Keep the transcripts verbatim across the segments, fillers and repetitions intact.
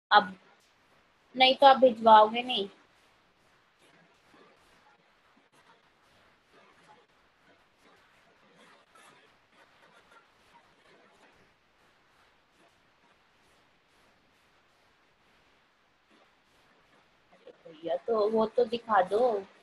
अब नहीं तो आप भिजवाओगे नहीं? भैया तो वो तो दिखा दो।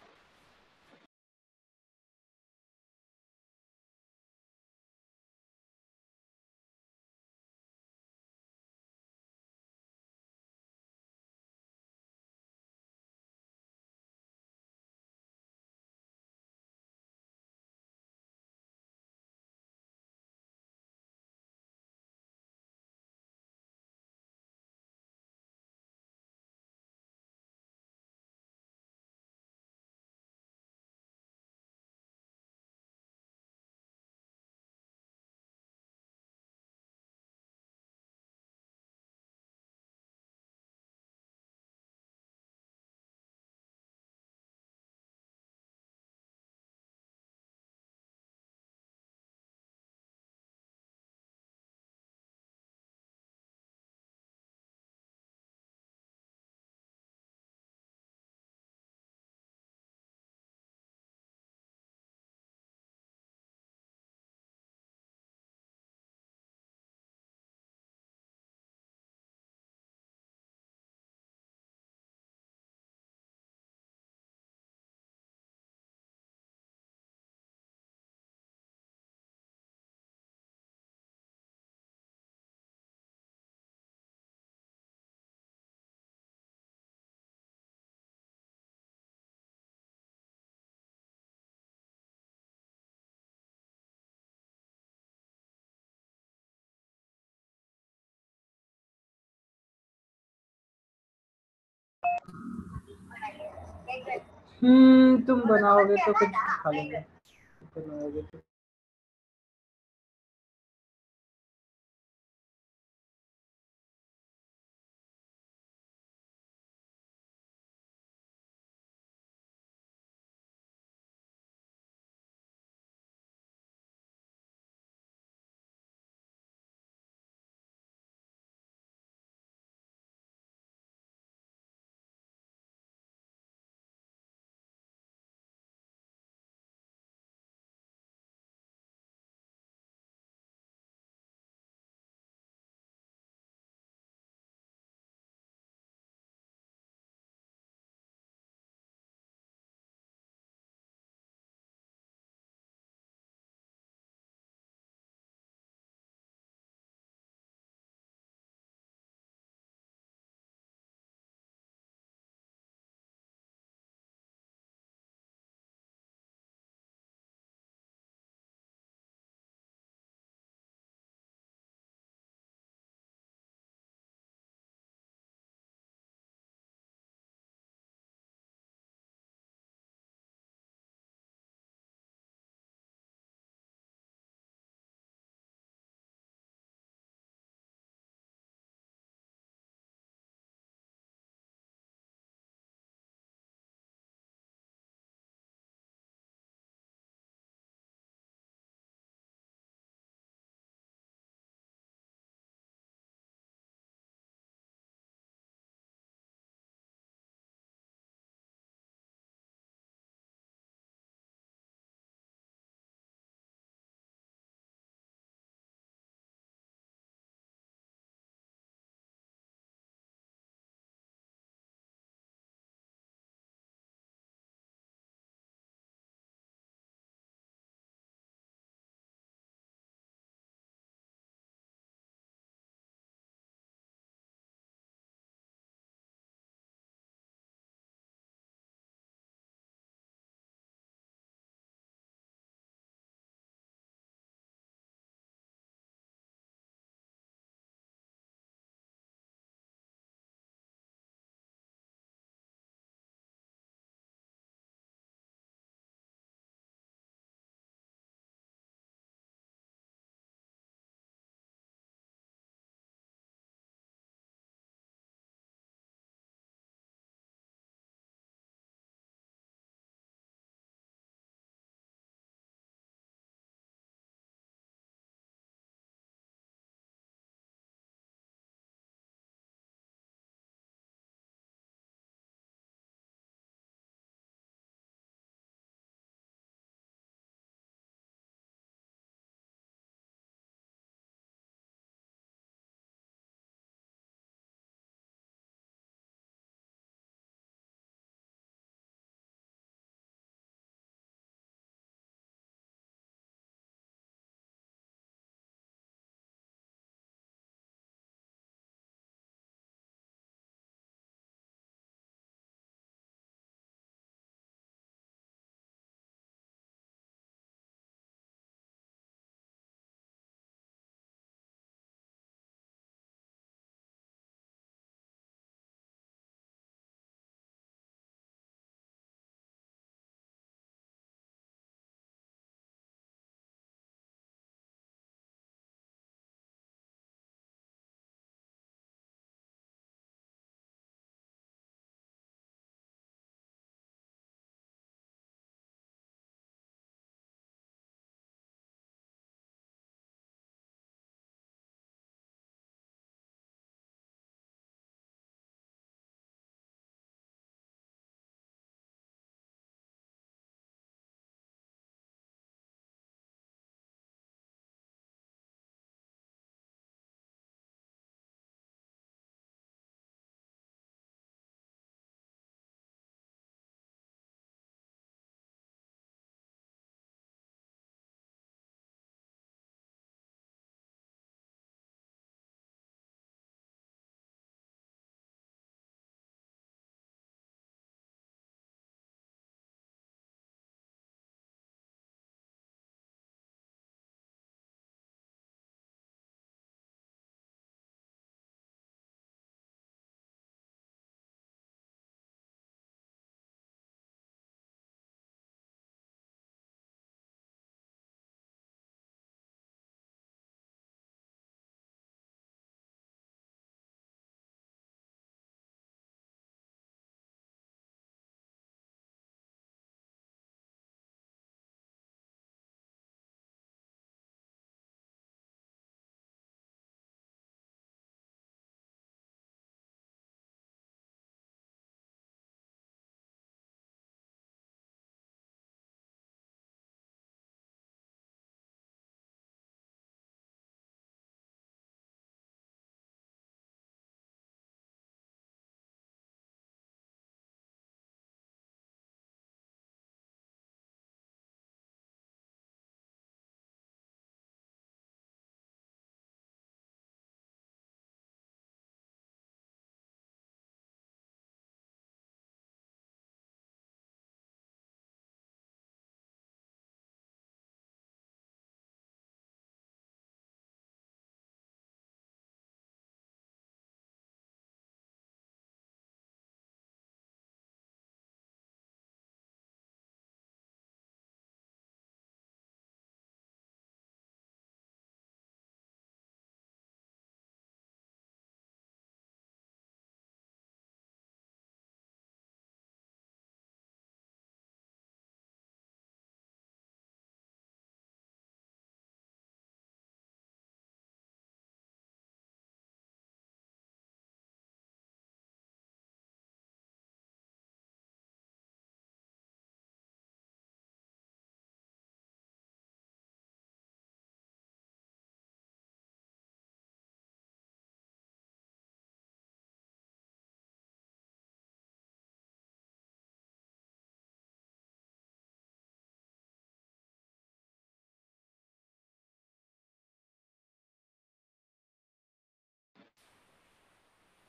हम्म तुम बनाओगे तो कुछ खा लेंगे, बनाओगे तो।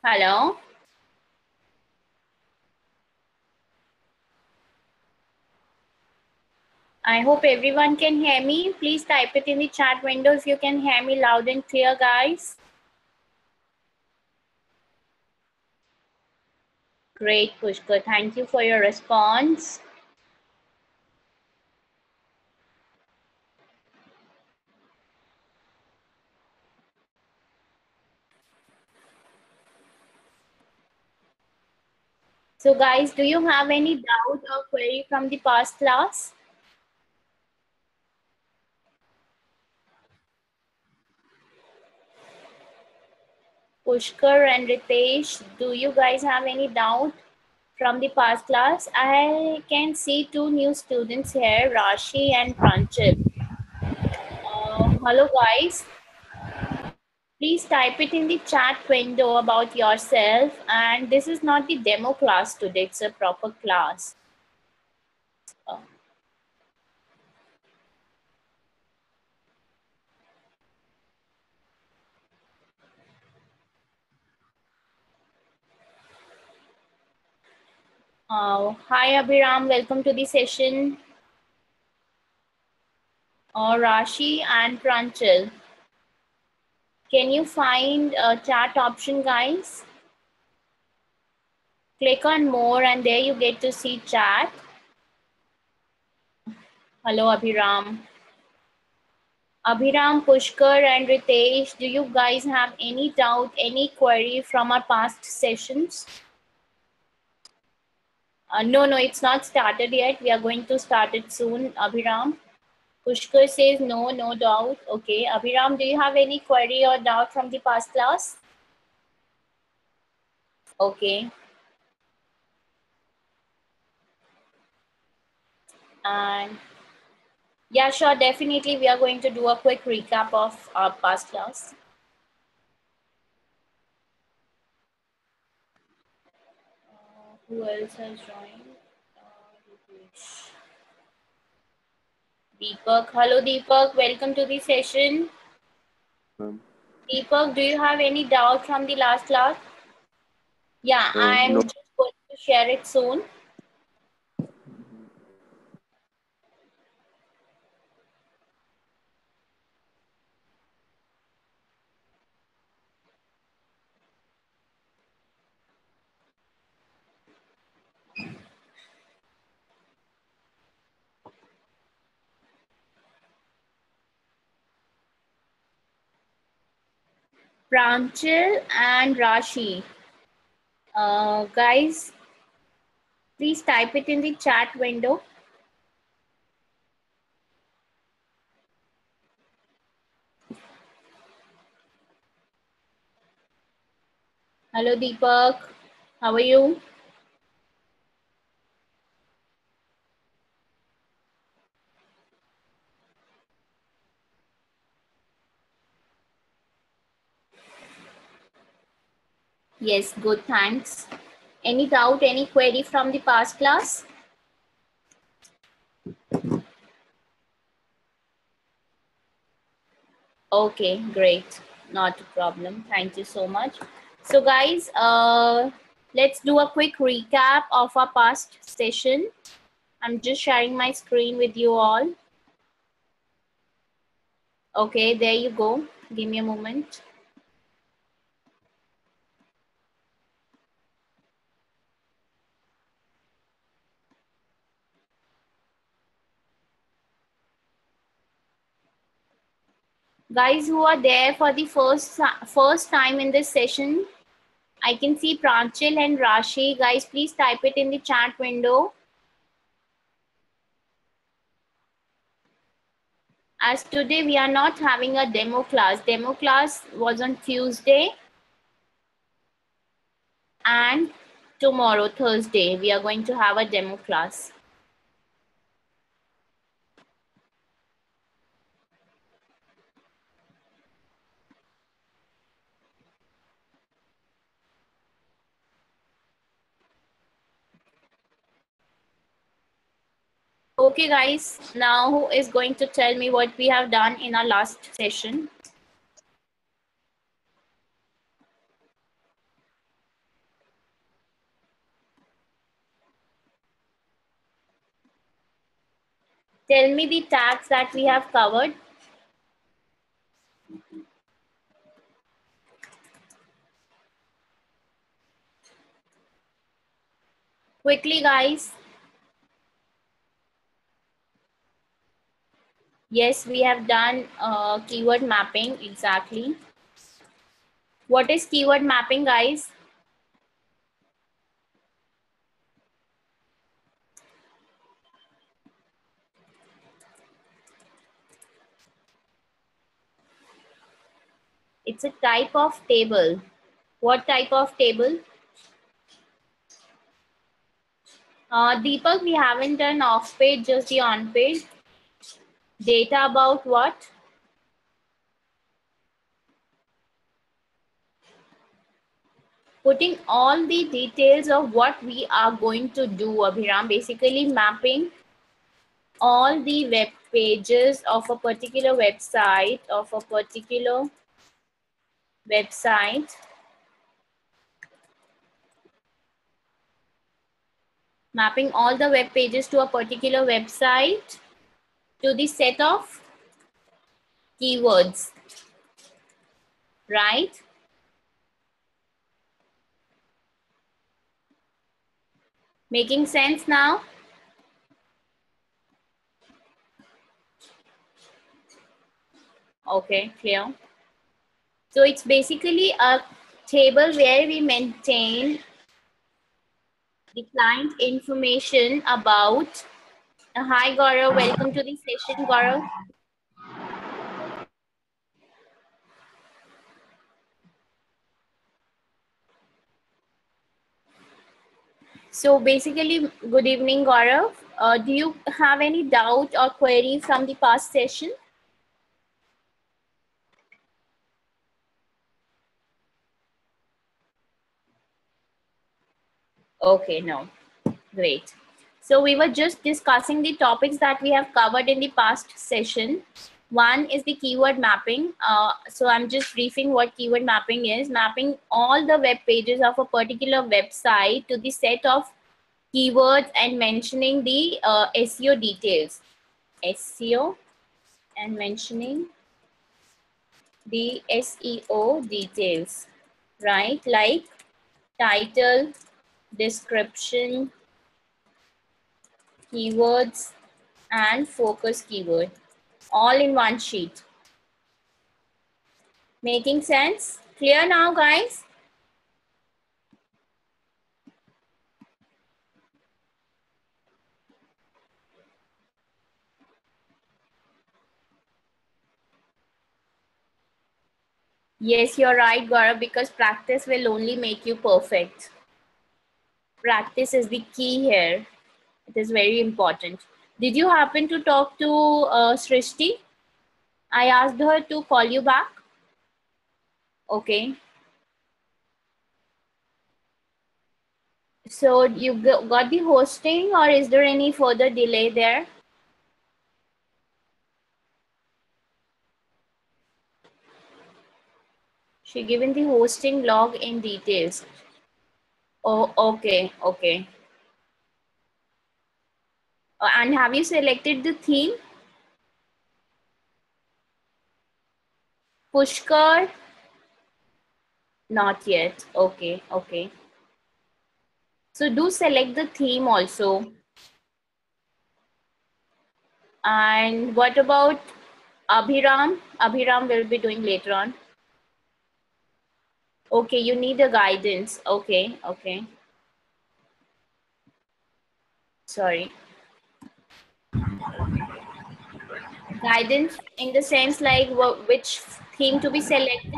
Hello. I hope everyone can hear me. Please type it in the chat window if you can hear me loud and clear, guys. Great, Pushkar. Thank you for your response. So guys, do you have any doubt or query from the past class? Pushkar and Ritesh, do you guys have any doubt from the past class? I can see two new students here, Rashi and Pranchit. Uh, hello guys. Please type it in the chat window about yourself. And this is not the demo class today, it's a proper class. Uh, uh, hi Abhiram, welcome to the session. Uh, Rashi and Pranchal. Can you find a chat option, guys? Click on more and there you get to see chat. Hello, Abhiram. Abhiram, Pushkar and Ritesh, do you guys have any doubt, any query from our past sessions? Uh, no, no, it's not started yet. We are going to start it soon, Abhiram. Pushkar says no, no doubt. Okay, Abhiram, do you have any query or doubt from the past class? Okay. And yeah, sure, definitely we are going to do a quick recap of our past class. Uh, who else has joined? Uh, Deepak. Hello, Deepak. Welcome to the session. Um, Deepak, do you have any doubt from the last class? Yeah, uh, I'm no. just going to share it soon. Pranchal and Rashi. Uh, guys, please type it in the chat window. Hello, Deepak. How are you? Yes, good, thanks. Any doubt, any query from the past class? Okay, great. Not a problem. Thank you so much. So guys, uh, let's do a quick recap of our past session. I'm just sharing my screen with you all. Okay, there you go. Give me a moment. Guys who are there for the first, first time in this session, I can see Pranchal and Rashi. Guys, please type it in the chat window. As today we are not having a demo class. Demo class was on Tuesday and tomorrow, Thursday, we are going to have a demo class. Okay guys, now who is going to tell me what we have done in our last session? Tell me the tags that we have covered. Quickly, guys. Yes, we have done uh, keyword mapping, exactly. What is keyword mapping, guys? It's a type of table. What type of table? Uh, Deepak, we haven't done off page, just the on page. Data about what? Putting all the details of what we are going to do, Abhiram, basically mapping all the web pages of a particular website, of a particular website. Mapping all the web pages to a particular website to the set of keywords, right? Making sense now? Okay, clear. So it's basically a table where we maintain the client information about. Uh, hi Gaurav, welcome to the session, Gaurav. So basically, good evening, Gaurav. Uh, do you have any doubt or query from the past session? Okay, no. Great. So we were just discussing the topics that we have covered in the past session. One is the keyword mapping. Uh, so I'm just briefing what keyword mapping is. Mapping all the web pages of a particular website to the set of keywords and mentioning the uh, S E O details. S E O and mentioning the S E O details, right? Like title, description, keywords, and focus keyword, all in one sheet. Making sense? Clear now, guys? Yes, you're right, Gaurav, because practice will only make you perfect. Practice is the key here. It is very important. Did you happen to talk to uh, Srishti? I asked her to call you back. Okay. So you got the hosting, or is there any further delay there? She given the hosting log in details. Oh, okay, okay. Uh, and have you selected the theme? Pushkar? Not yet. Okay, okay. So do select the theme also. And what about Abhiram? Abhiram will be doing later on. Okay, you need a guidance. Okay, okay. Sorry. Guidance in the sense like what, which theme to be selected?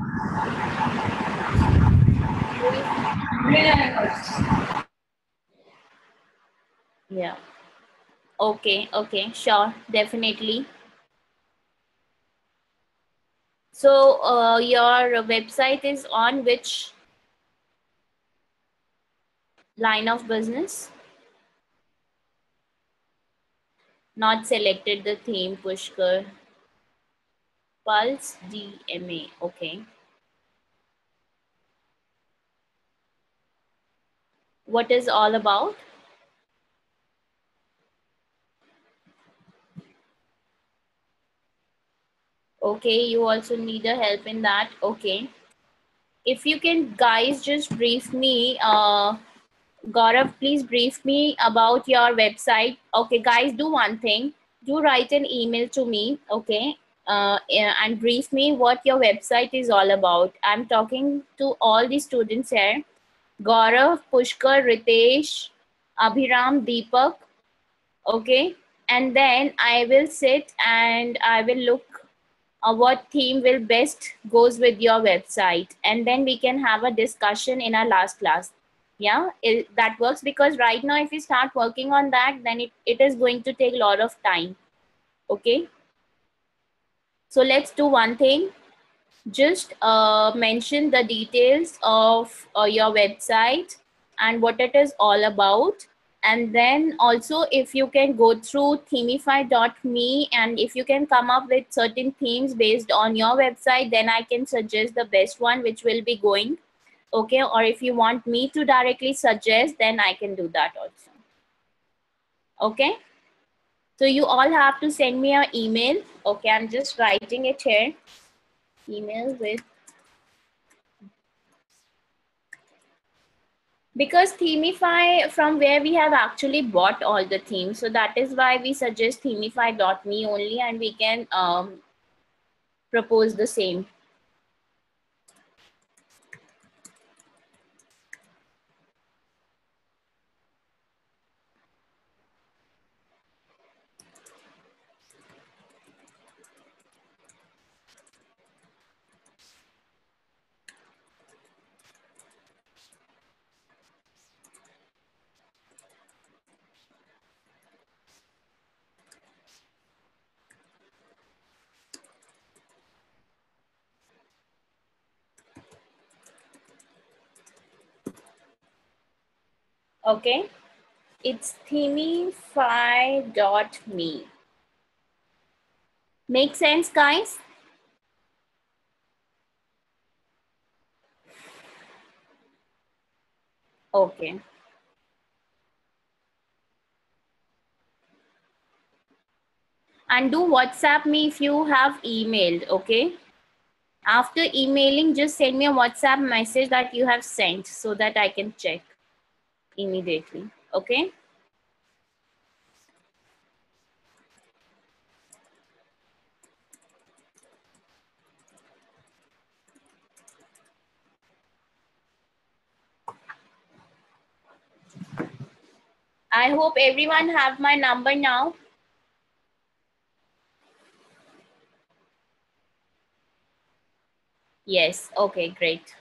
Yeah. Okay, okay, sure, definitely. So uh, your website is on which line of business? Not selected the theme, Pushkar. Pulse D M A, okay. What is all about? Okay, you also need a help in that. Okay. If you can guys just brief me, uh, Gaurav, please brief me about your website. Okay, guys, do one thing. Do write an email to me, okay? Uh, yeah, and brief me what your website is all about. I'm talking to all the students here. Gaurav, Pushkar, Ritesh, Abhiram, Deepak, okay? And then I will sit and I will look uh, what theme will best goes with your website, and then we can have a discussion in our last class. Yeah, it, that works, because right now if we start working on that, then it, it is going to take a lot of time. Okay, so let's do one thing. Just uh, mention the details of uh, your website and what it is all about. And then also, if you can go through themify dot me, and if you can come up with certain themes based on your website, then I can suggest the best one which will be going. Okay, or if you want me to directly suggest, then I can do that also. Okay, so you all have to send me an email. Okay, I'm just writing it here. Email with, because Themify, from where we have actually bought all the themes, so that is why we suggest themify dot me only, and we can um, propose the same. Okay, it's themify dot me. Make sense, guys? Okay. And do WhatsApp me if you have emailed, okay? After emailing, just send me a WhatsApp message that you have sent so that I can check immediately, okay? I hope everyone have my number now. Yes, okay, great.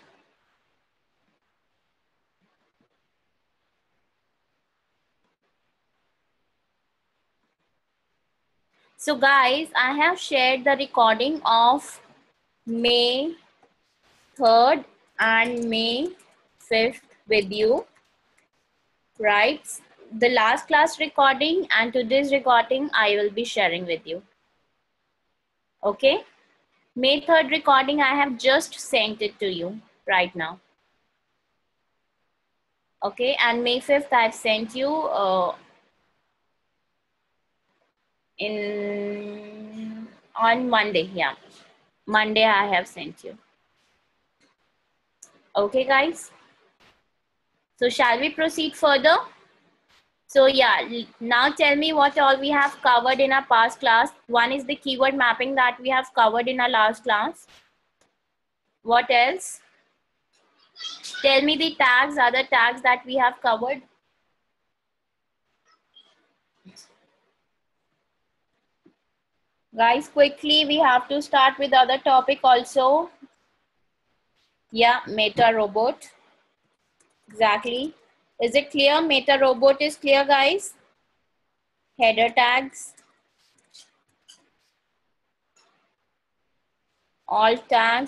So guys, I have shared the recording of May third and May fifth with you, right? The last class recording and today's recording I will be sharing with you. Okay? May third recording I have just sent it to you right now. Okay, and May fifth I've sent you uh, in on Monday. Yeah, Monday I have sent you. Okay, guys. So shall we proceed further? So yeah, now tell me what all we have covered in our past class. One is the keyword mapping that we have covered in our last class. What else? Tell me the tags, other tags that we have covered. Guys, quickly, we have to start with other topic also. Yeah, meta robot. Exactly. Is it clear? Meta robot is clear, guys? Header tags. Alt tag.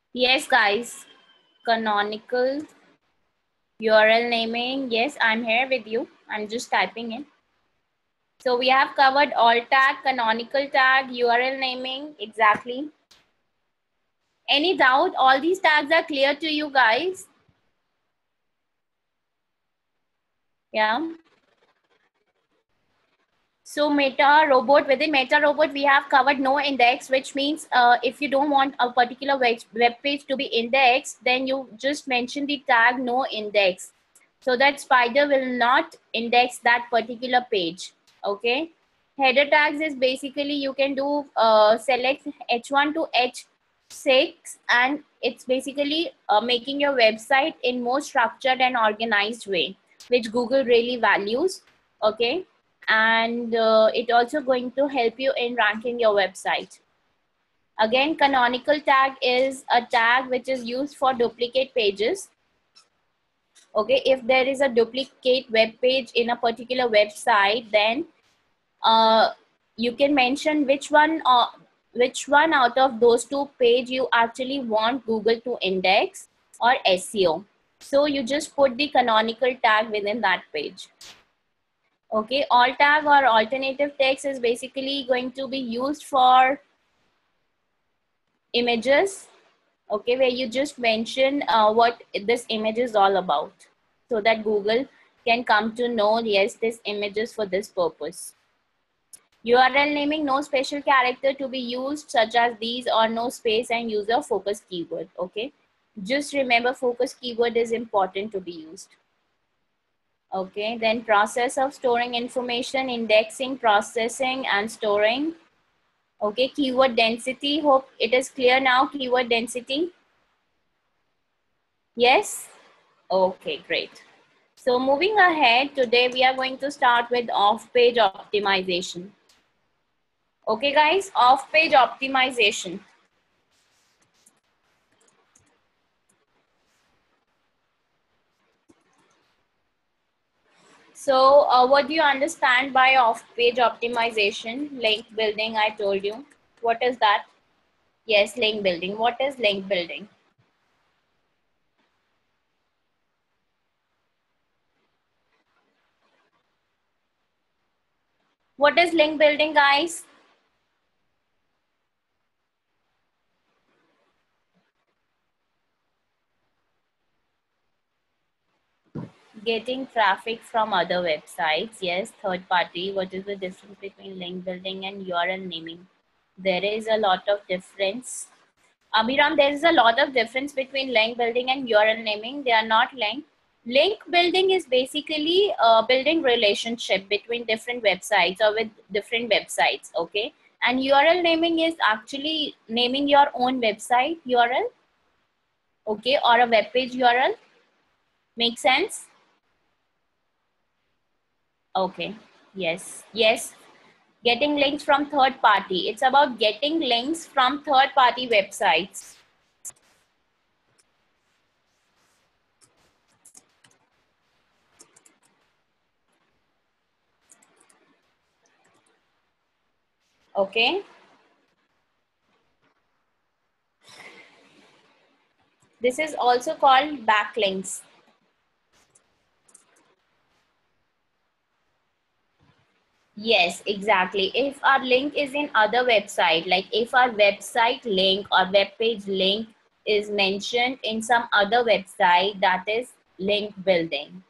Yes, guys. Canonical U R L naming. Yes, I'm here with you. I'm just typing in. So we have covered alt tag, canonical tag, U R L naming. Exactly. Any doubt? All these tags are clear to you guys? Yeah. So Meta Robot, within Meta Robot, we have covered no index, which means uh, if you don't want a particular web, web page to be indexed, then you just mention the tag no index, so that Spider will not index that particular page. Okay. Header tags is basically you can do uh, select H one to H six, and it's basically uh, making your website in more structured and organized way, which Google really values. Okay. And uh, it also going to help you in ranking your website. Again, canonical tag is a tag which is used for duplicate pages. Okay, if there is a duplicate web page in a particular website, then uh, you can mention which one uh, which one out of those two page you actually want Google to index or S E O. So you just put the canonical tag within that page. Okay, alt tag or alternative text is basically going to be used for images. Okay, where you just mention uh, what this image is all about, so that Google can come to know, yes, this image is for this purpose. U R L naming, no special character to be used, such as these, or no space and user focus keyword. Okay, just remember focus keyword is important to be used. Okay, then process of storing information, indexing, processing, and storing. Okay, keyword density, hope it is clear now, keyword density. Yes? Okay, great. So moving ahead, today we are going to start with off-page optimization. Okay guys, off-page optimization. So uh, what do you understand by off-page optimization? Link building, I told you. What is that? Yes, link building. What is link building? What is link building, guys? Getting traffic from other websites. Yes, third party. What is the difference between link building and U R L naming? There is a lot of difference. Abhiram, there is a lot of difference between link building and U R L naming. They are not linked. Link building is basically uh, building relationship between different websites or with different websites. Okay. And U R L naming is actually naming your own website U R L. Okay. Or a web page U R L. Make sense? Okay. Yes. Yes. Getting links from third party. It's about getting links from third party websites. Okay. This is also called backlinks. Yes, exactly. If our link is in other website, like if our website link or web page link is mentioned in some other website, that is link building.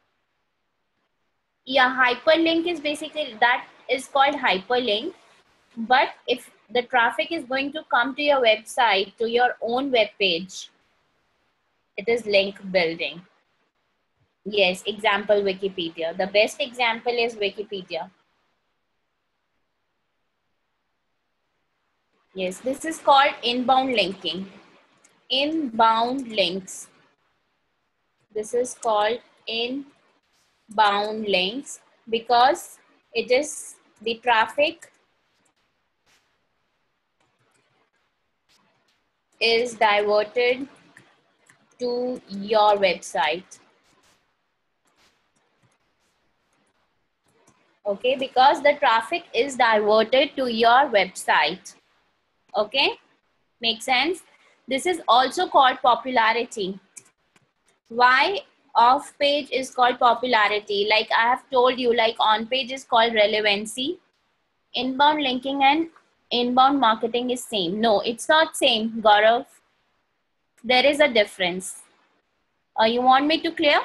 Yeah, hyperlink is basically, that is called hyperlink. But if the traffic is going to come to your website, to your own web page, it is link building. Yes, example Wikipedia. The best example is Wikipedia. Yes, this is called inbound linking. Inbound links. This is called inbound links because it is the traffic is diverted to your website. Okay, because the traffic is diverted to your website. Okay, make sense? This is also called popularity. Why off page is called popularity? Like I have told you, like on page is called relevancy. Inbound linking and inbound marketing is same. No, it's not same, Gaurav. There is a difference. Uh, you want me to clear?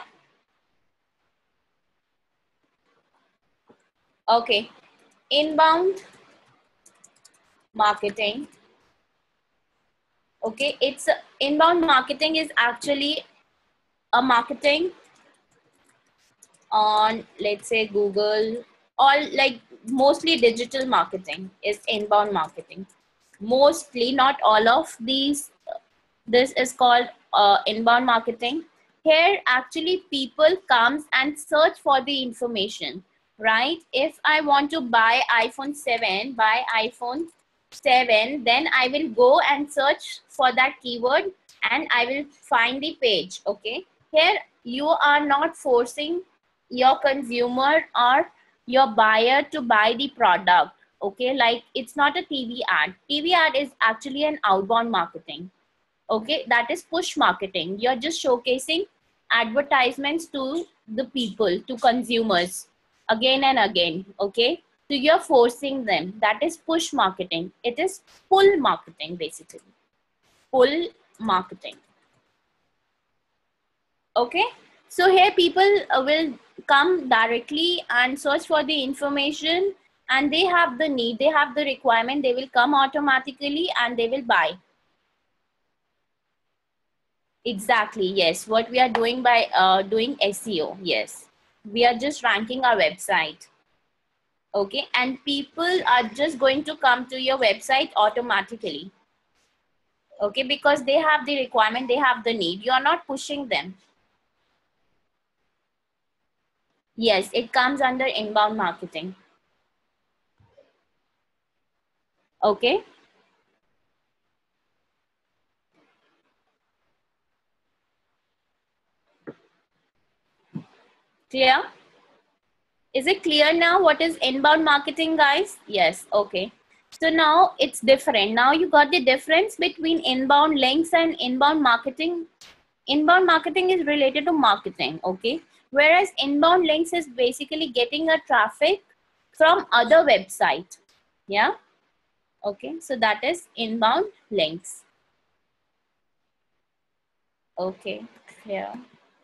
Okay. Inbound marketing. Okay, it's uh, inbound marketing is actually a marketing on, let's say, Google, all like mostly digital marketing is inbound marketing. Mostly, not all of these. This is called uh, inbound marketing. Here, actually, people comes and search for the information, right? If I want to buy iPhone seven, buy iPhone seven, then I will go and search for that keyword and I will find the page, okay? Here, you are not forcing your consumer or your buyer to buy the product, okay? Like it's not a T V ad. T V ad is actually an outbound marketing, okay? That is push marketing. You're just showcasing advertisements to the people, to consumers again and again, okay? So you're forcing them. That is push marketing. It is pull marketing, basically. Pull marketing. Okay, so here people uh, will come directly and search for the information, and they have the need, they have the requirement, they will come automatically and they will buy. Exactly, yes, what we are doing by uh, doing S E O. Yes, we are just ranking our website. Okay, and people are just going to come to your website automatically. Okay, because they have the requirement, they have the need. You are not pushing them. Yes, it comes under inbound marketing. Okay. Clear? Is it clear now what is inbound marketing, guys? Yes, okay. So now it's different. Now you got the difference between inbound links and inbound marketing. Inbound marketing is related to marketing, okay? Whereas inbound links is basically getting a traffic from other website. Yeah? Okay, so that is inbound links. Okay, clear.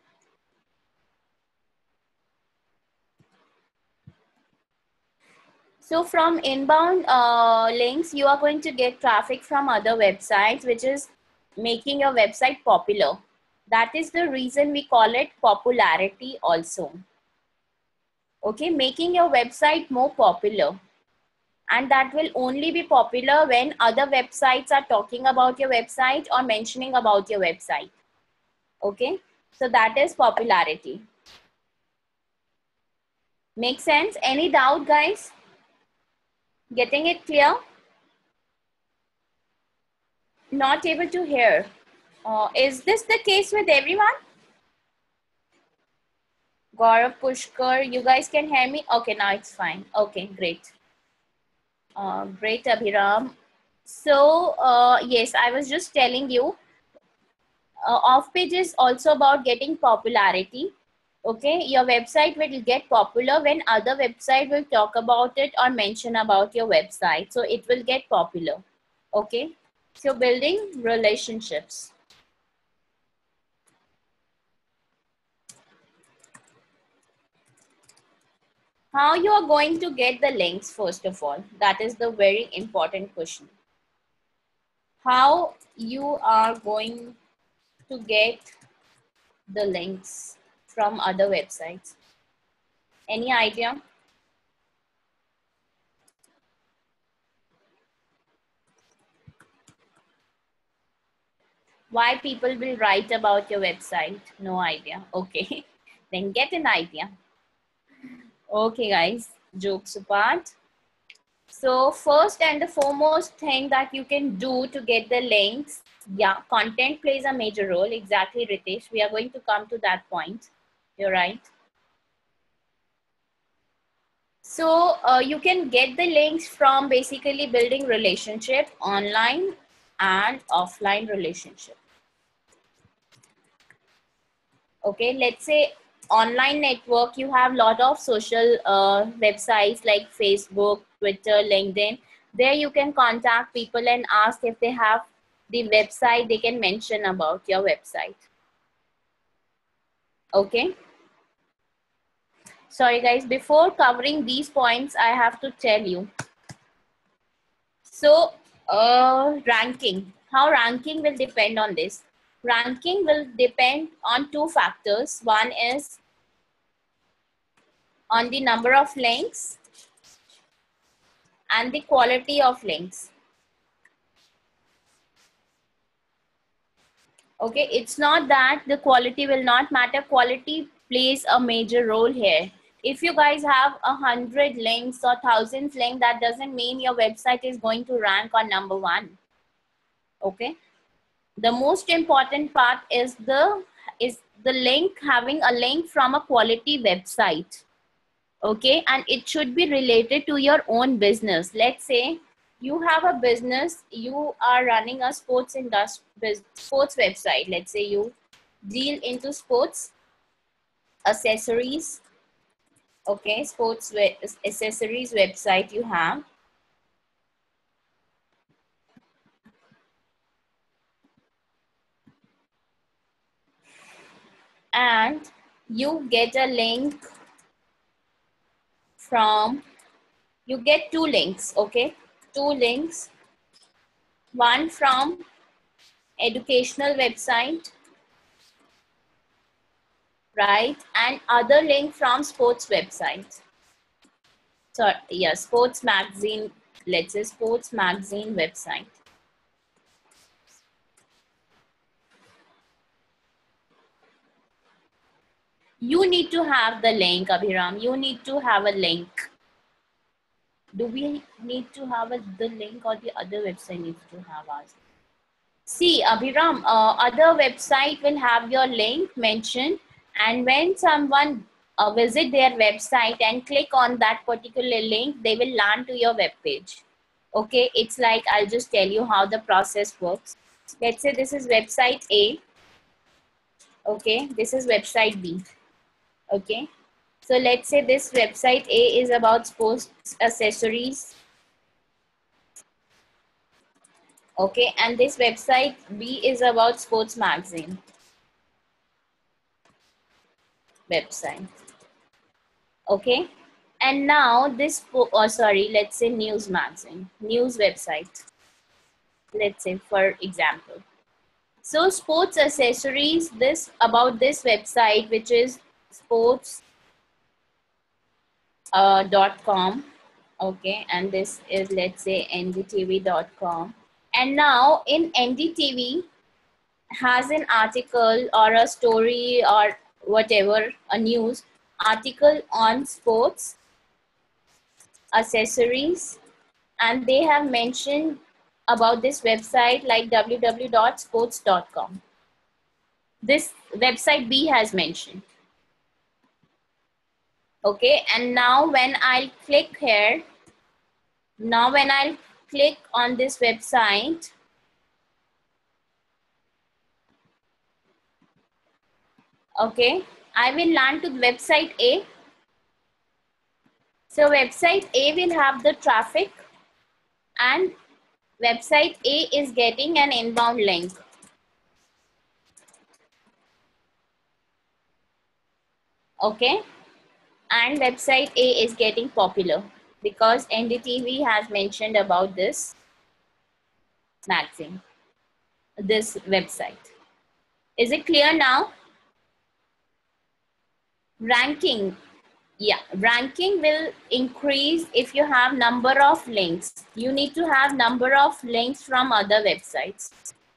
So from inbound uh, links, you are going to get traffic from other websites, which is making your website popular. That is the reason we call it popularity also. Okay, making your website more popular. And that will only be popular when other websites are talking about your website or mentioning about your website. Okay, so that is popularity. Make sense? Any doubt, guys? Getting it clear? Not able to hear. Uh, is this the case with everyone? Gaurav, Pushkar, you guys can hear me? Okay, now it's fine. Okay, great. Uh, great, Abhiram. So, uh, yes, I was just telling you, uh, off page is also about getting popularity. Okay, your website will get popular when other website will talk about it or mention about your website. So it will get popular. Okay, so building relationships. How you are going to get the links, first of all? That is the very important question. How you are going to get the links from other websites? Any idea? Why people will write about your website? No idea. Okay, then get an idea. Okay, guys, jokes apart. So first and the foremost thing that you can do to get the links, yeah, content plays a major role. Exactly, Ritesh. We are going to come to that point. You're right. So uh, you can get the links from basically building relationship online. and offline relationship. Okay, let's say online network, you have lot of social uh, websites like Facebook, Twitter, LinkedIn. There you can contact people and ask if they have the website, they can mention about your website. Okay. Sorry guys, before covering these points, I have to tell you. So uh, ranking, how ranking will depend on this? Ranking will depend on two factors. One is on the number of links and the quality of links. Okay, it's not that the quality will not matter. Quality plays a major role here. If you guys have a hundred links or thousands links, that doesn't mean your website is going to rank on number one. Okay, the most important part is the is the link, having a link from a quality website. Okay, and it should be related to your own business. Let's say you have a business, you are running a sports industry, sports website. Let's say you deal into sports accessories. Okay, sports accessories website you have. And you get a link from, you get two links, okay? Two links, one from educational website, right? And other link from sports website. So yeah, sports magazine, let's say sports magazine website. You need to have the link, Abhiram. You need to have a link. Do we need to have a, the link, or the other website needs to have ours? See, Abhiram, uh, other website will have your link mentioned, and when someone uh, visit their website and click on that particular link, they will land to your web page. Okay, it's like, I'll just tell you how the process works. Let's say this is website A. Okay, this is website B. Okay, so let's say this website A is about sports accessories. Okay, and this website B is about sports magazine website. Okay, and now this, oh sorry, let's say news magazine, news website. Let's say, for example. So sports accessories, this about this website, which is sports uh, dot com. Okay, and this is, let's say, N D T V dot com. And now in N D T V has an article or a story or whatever, a news article on sports accessories, and they have mentioned about this website like w w w dot sports dot com. This website B has mentioned. Okay, and now when I'll click here, now when I'll click on this website, okay, I will land to website A. So website A will have the traffic, and website A is getting an inbound link. Okay, and website A is getting popular because N D T V has mentioned about this magazine, this website. Is it clear now? Ranking, yeah, ranking will increase if you have number of links. You need to have number of links from other websites.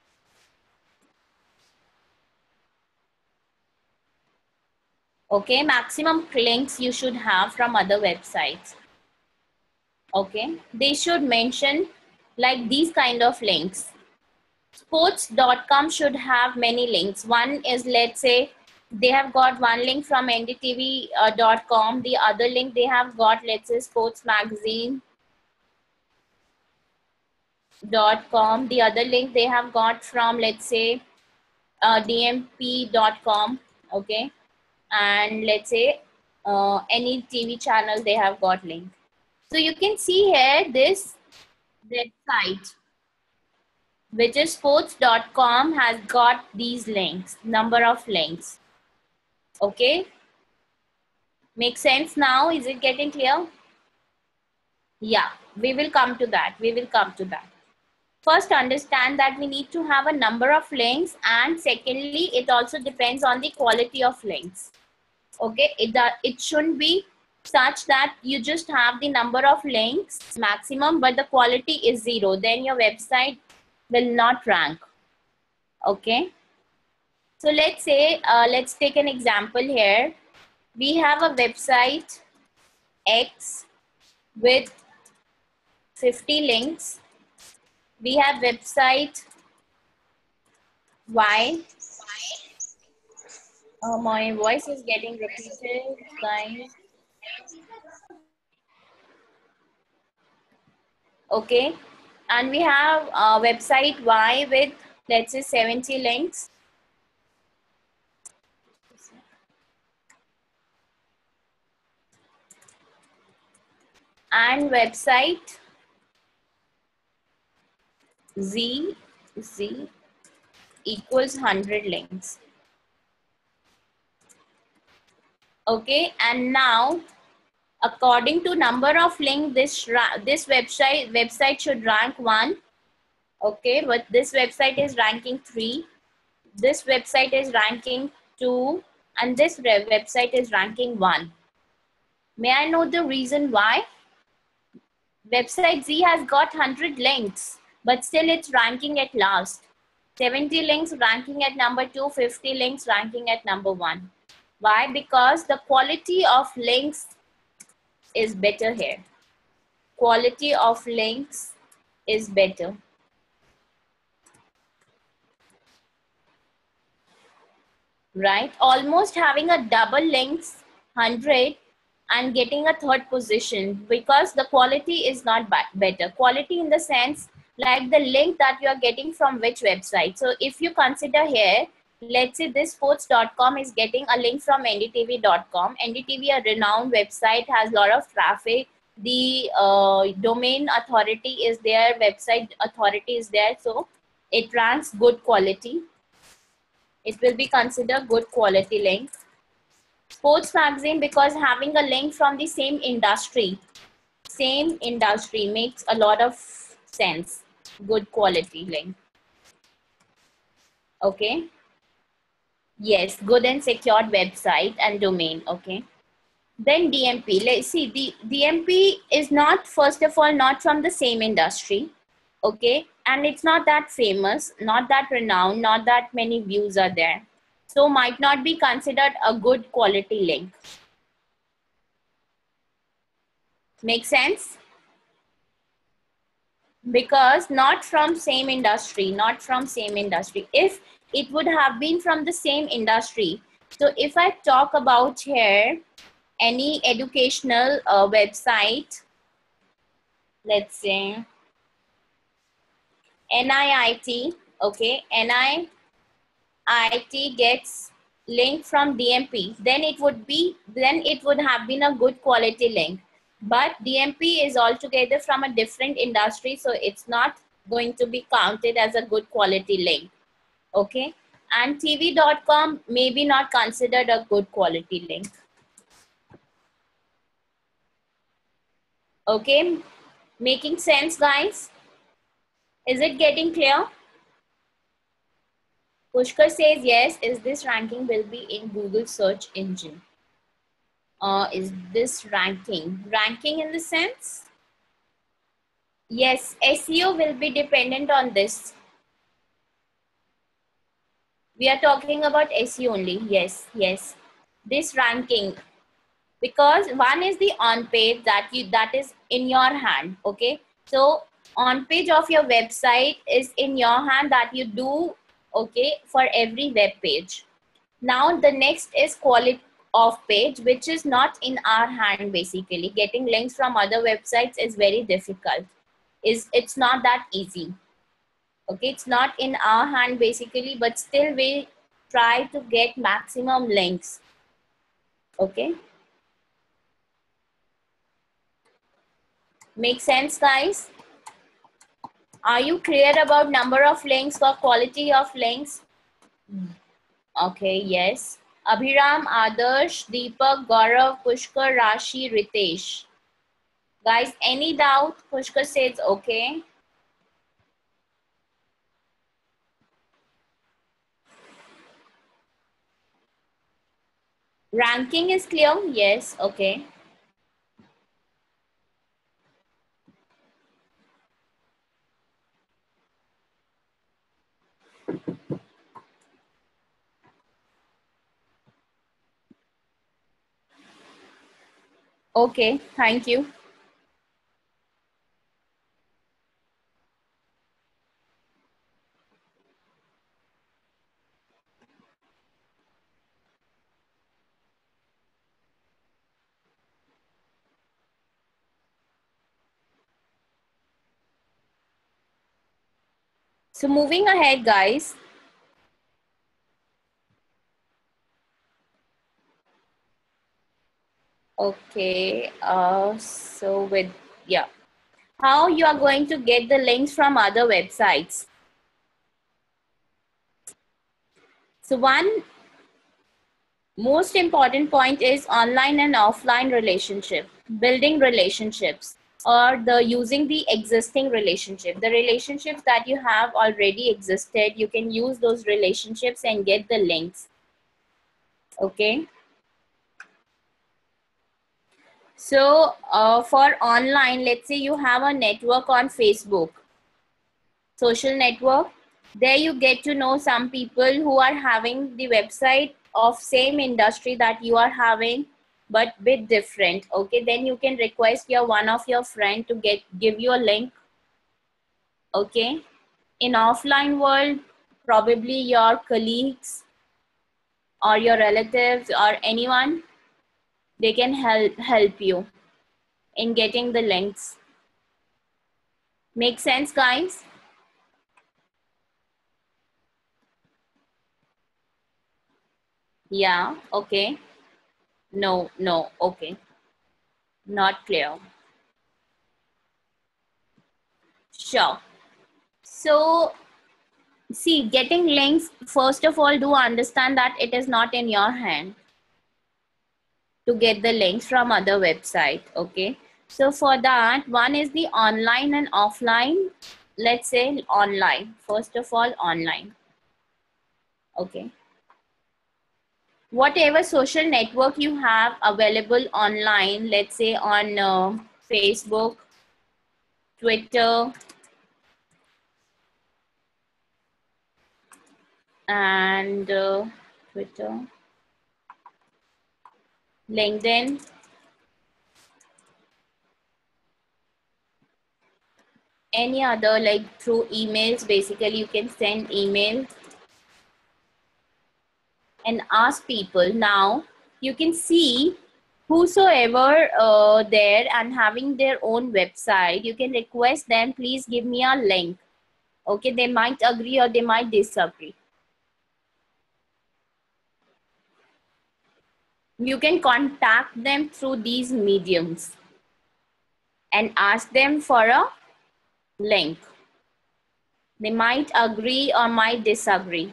Okay, maximum links you should have from other websites. Okay, they should mention like these kind of links. sports dot com should have many links. One is, let's say, they have got one link from N D T V dot com. The other link they have got, let's say, sports magazine. dot com. The other link they have got from, let's say, uh, d m p dot com, okay, and let's say uh, any T V channel they have got link. So you can see here this website, which is sports dot com, has got these links, number of links. Okay, makes sense now? Is it getting clear? Yeah, we will come to that. We will come to that. First, understand that we need to have a number of links, and secondly, it also depends on the quality of links. Okay, it, uh, it shouldn't be such that you just have the number of links maximum, but the quality is zero. Then your website will not rank. Okay, so let's say, uh, let's take an example here. We have a website X with fifty links. We have website Y. Oh, my voice is getting repeated, guys. Okay, and we have a website Y with, let's say, seventy links. And website Z, Z equals one hundred links. Okay, and now according to number of links, this this website website should rank one. Okay, but this website is ranking three. This website is ranking two, and this website is ranking one. May I know the reason why? Website Z has got one hundred links, but still it's ranking at last. seventy links ranking at number two, fifty links ranking at number one. Why? Because the quality of links is better here. Quality of links is better. Right? Almost having a double links, one hundred, and getting a third position, because the quality is not better. Quality in the sense, like the link that you are getting from which website. So if you consider here, let's say this sports dot com is getting a link from N D T V dot com. N D T V, a renowned website, has a lot of traffic. The uh, domain authority is there, website authority is there. So it ranks good quality. It will be considered good quality link. Sports magazine, because having a link from the same industry, same industry makes a lot of sense. Good quality link. Okay. Yes, good and secured website and domain. Okay. Then D M P. Let's see, the D M P is not, first of all, not from the same industry. Okay. And it's not that famous, not that renowned, not that many views are there. So might not be considered a good quality link. Make sense? Because not from same industry, not from same industry. If it would have been from the same industry, so if I talk about here, any educational uh, website, let's say N I I T, okay, N I I T gets link from D M P, then it would be, then it would have been a good quality link. But D M P is altogether from a different industry, so it's not going to be counted as a good quality link. Okay, and T V dot com may be not considered a good quality link. Okay, making sense, guys? Is it getting clear? Pushkar says yes. Is this ranking will be in Google search engine? Uh, is this ranking? Ranking in the sense? Yes, S E O will be dependent on this. We are talking about S E O only. Yes, yes. This ranking, because one is the on page that you that is in your hand. Okay, so on page of your website is in your hand that you do. Okay, for every web page. Now the next is quality of page, which is not in our hand. Basically, getting links from other websites is very difficult. is it's not that easy. Okay, it's not in our hand basically, but still we try to get maximum links. Okay, make sense, guys? Are you clear about number of links or quality of links? Okay, yes. Abhiram, Adarsh, Deepak, Gaurav, Pushkar, Rashi, Ritesh. Guys, any doubt? Pushkar says okay. Ranking is clear? Yes, okay. Okay, thank you. So moving ahead, guys. Okay, uh, so with, yeah. How you are going to get the links from other websites? So one most important point is online and offline relationship, building relationships, or the using the existing relationship. The relationships that you have already existed, you can use those relationships and get the links. Okay. So uh, for online, let's say you have a network on Facebook, social network. There you get to know some people who are having the website of same industry that you are having, but bit different. Okay, then you can request your one of your friend to get give you a link. Okay, in offline world, probably your colleagues or your relatives or anyone, they can help help you in getting the links. Make sense, guys? Yeah, okay. No, no, okay. Not clear. Sure. So, see, getting links, first of all, do understand that it is not in your hand to get the links from other website, okay? So for that, one is the online and offline. Let's say online. First of all, online. Okay. Whatever social network you have available online, let's say on uh, Facebook, Twitter, and uh, Twitter, LinkedIn, any other, like through emails, basically you can send email and ask people. Now you can see whosoever uh, there and having their own website, you can request them, please give me a link. Okay, they might agree or they might disagree. You can contact them through these mediums and ask them for a link. They might agree or might disagree.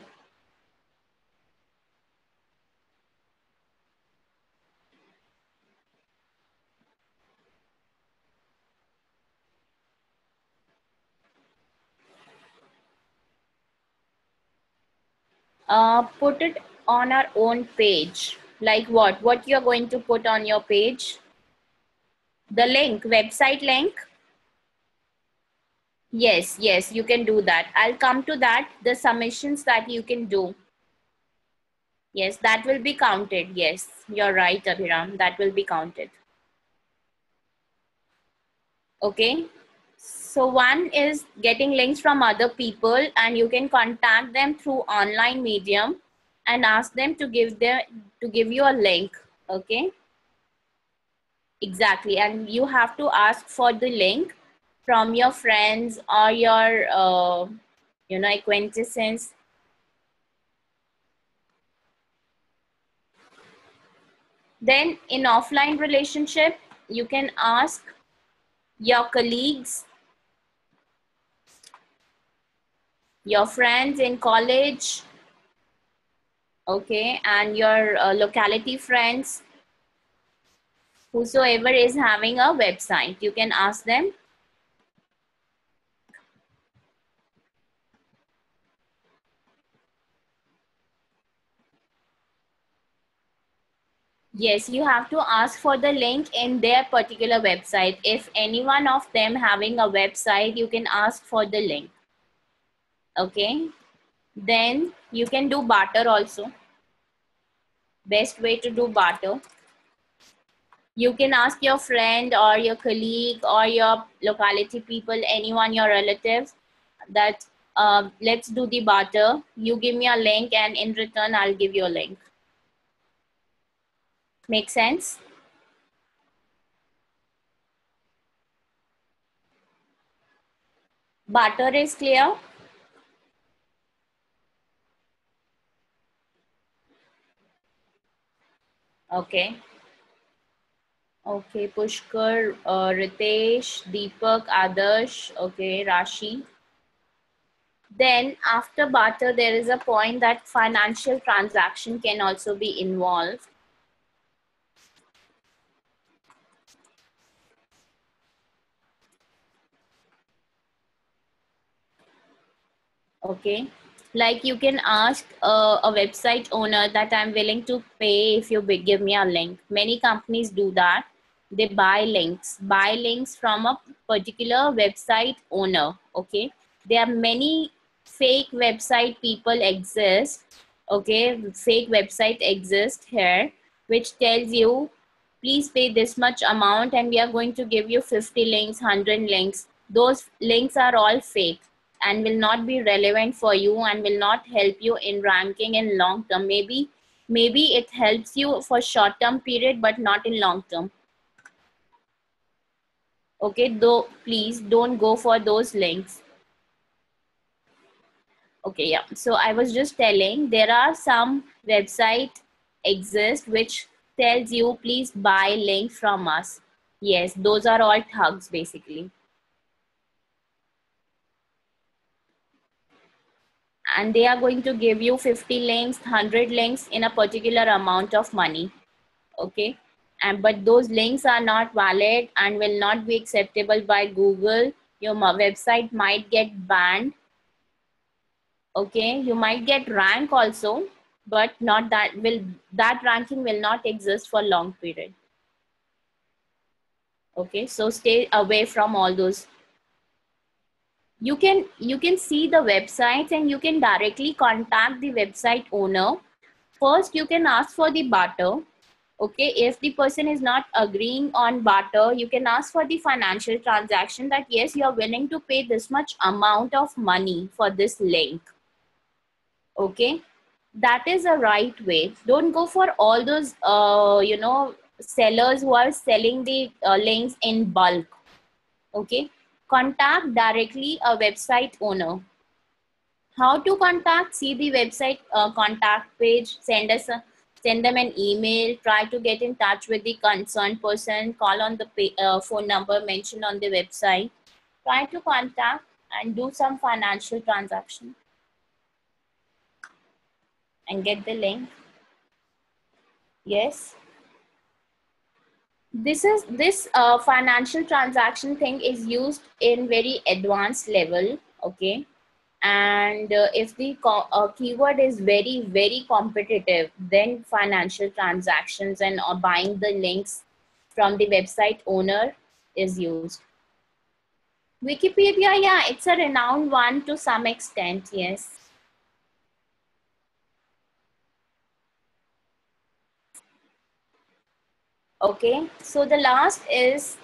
Uh, put it on our own page. Like what? What you're going to put on your page? The link, website link. Yes, yes, you can do that. I'll come to that, the submissions that you can do. Yes, that will be counted. Yes, you're right, Abhiram. That will be counted. Okay. So one is getting links from other people, and you can contact them through online medium and ask them to give their to give you a link. Okay. Exactly. And you have to ask for the link from your friends or your uh, you know acquaintances. Then in offline relationship, you can ask your colleagues, your friends in college, okay, and your uh, locality friends, whosoever is having a website, you can ask them. Yes, you have to ask for the link in their particular website. If any one of them having a website, you can ask for the link. Okay. Then you can do barter also. Best way to do barter. You can ask your friend or your colleague or your locality people, anyone, your relatives, that uh, let's do the barter. You give me a link and in return, I'll give you a link. Make sense? Barter is clear? Okay. Okay, Pushkar, uh, Ritesh, Deepak, Adarsh, okay, Rashi. Then after barter, there is a point that financial transaction can also be involved. Okay, like you can ask uh, a website owner that I'm willing to pay if you be- give me a link. Many companies do that. They buy links, buy links from a particular website owner. Okay, there are many fake website people exist. Okay, fake website exist here, which tells you, please pay this much amount and we are going to give you fifty links, one hundred links. Those links are all fake and will not be relevant for you and will not help you in ranking in long term. Maybe maybe it helps you for short term period but not in long term. Okay, though please don't go for those links. Okay, yeah, so I was just telling there are some website exist which tells you please buy link from us. Yes, those are all thugs basically. And they are going to give you fifty links, one hundred links in a particular amount of money. Okay, and but those links are not valid and will not be acceptable by Google. Your website might get banned. Okay, you might get rank also, but not that will that ranking will not exist for long period. Okay, so stay away from all those. You can you can see the websites and you can directly contact the website owner. First, you can ask for the barter. Okay, if the person is not agreeing on barter, you can ask for the financial transaction that yes, you are willing to pay this much amount of money for this link. Okay, that is a right way. Don't go for all those uh, you know sellers who are selling the uh, links in bulk. Okay, contact directly a website owner. How to contact? See the website uh, contact page. Send us a, send them an email. Try to get in touch with the concerned person. Call on the pay, uh, phone number mentioned on the website. Try to contact and do some financial transaction and get the link. Yes. This is this uh, financial transaction thing is used in very advanced level. Okay, and uh, if the uh, keyword is very very competitive, then financial transactions and uh, buying the links from the website owner is used. Wikipedia, yeah, it's a renowned one to some extent. Yes. Okay, so the last is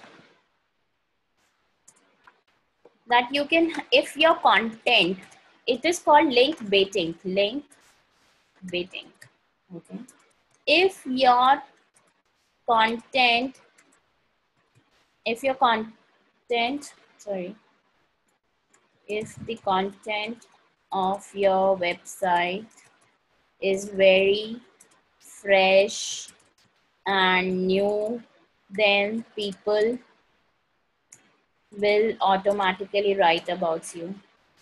that you can, if your content, it is called link baiting. Link baiting. Okay, if your content if your content sorry, if the content of your website is very fresh and new, then people will automatically write about you.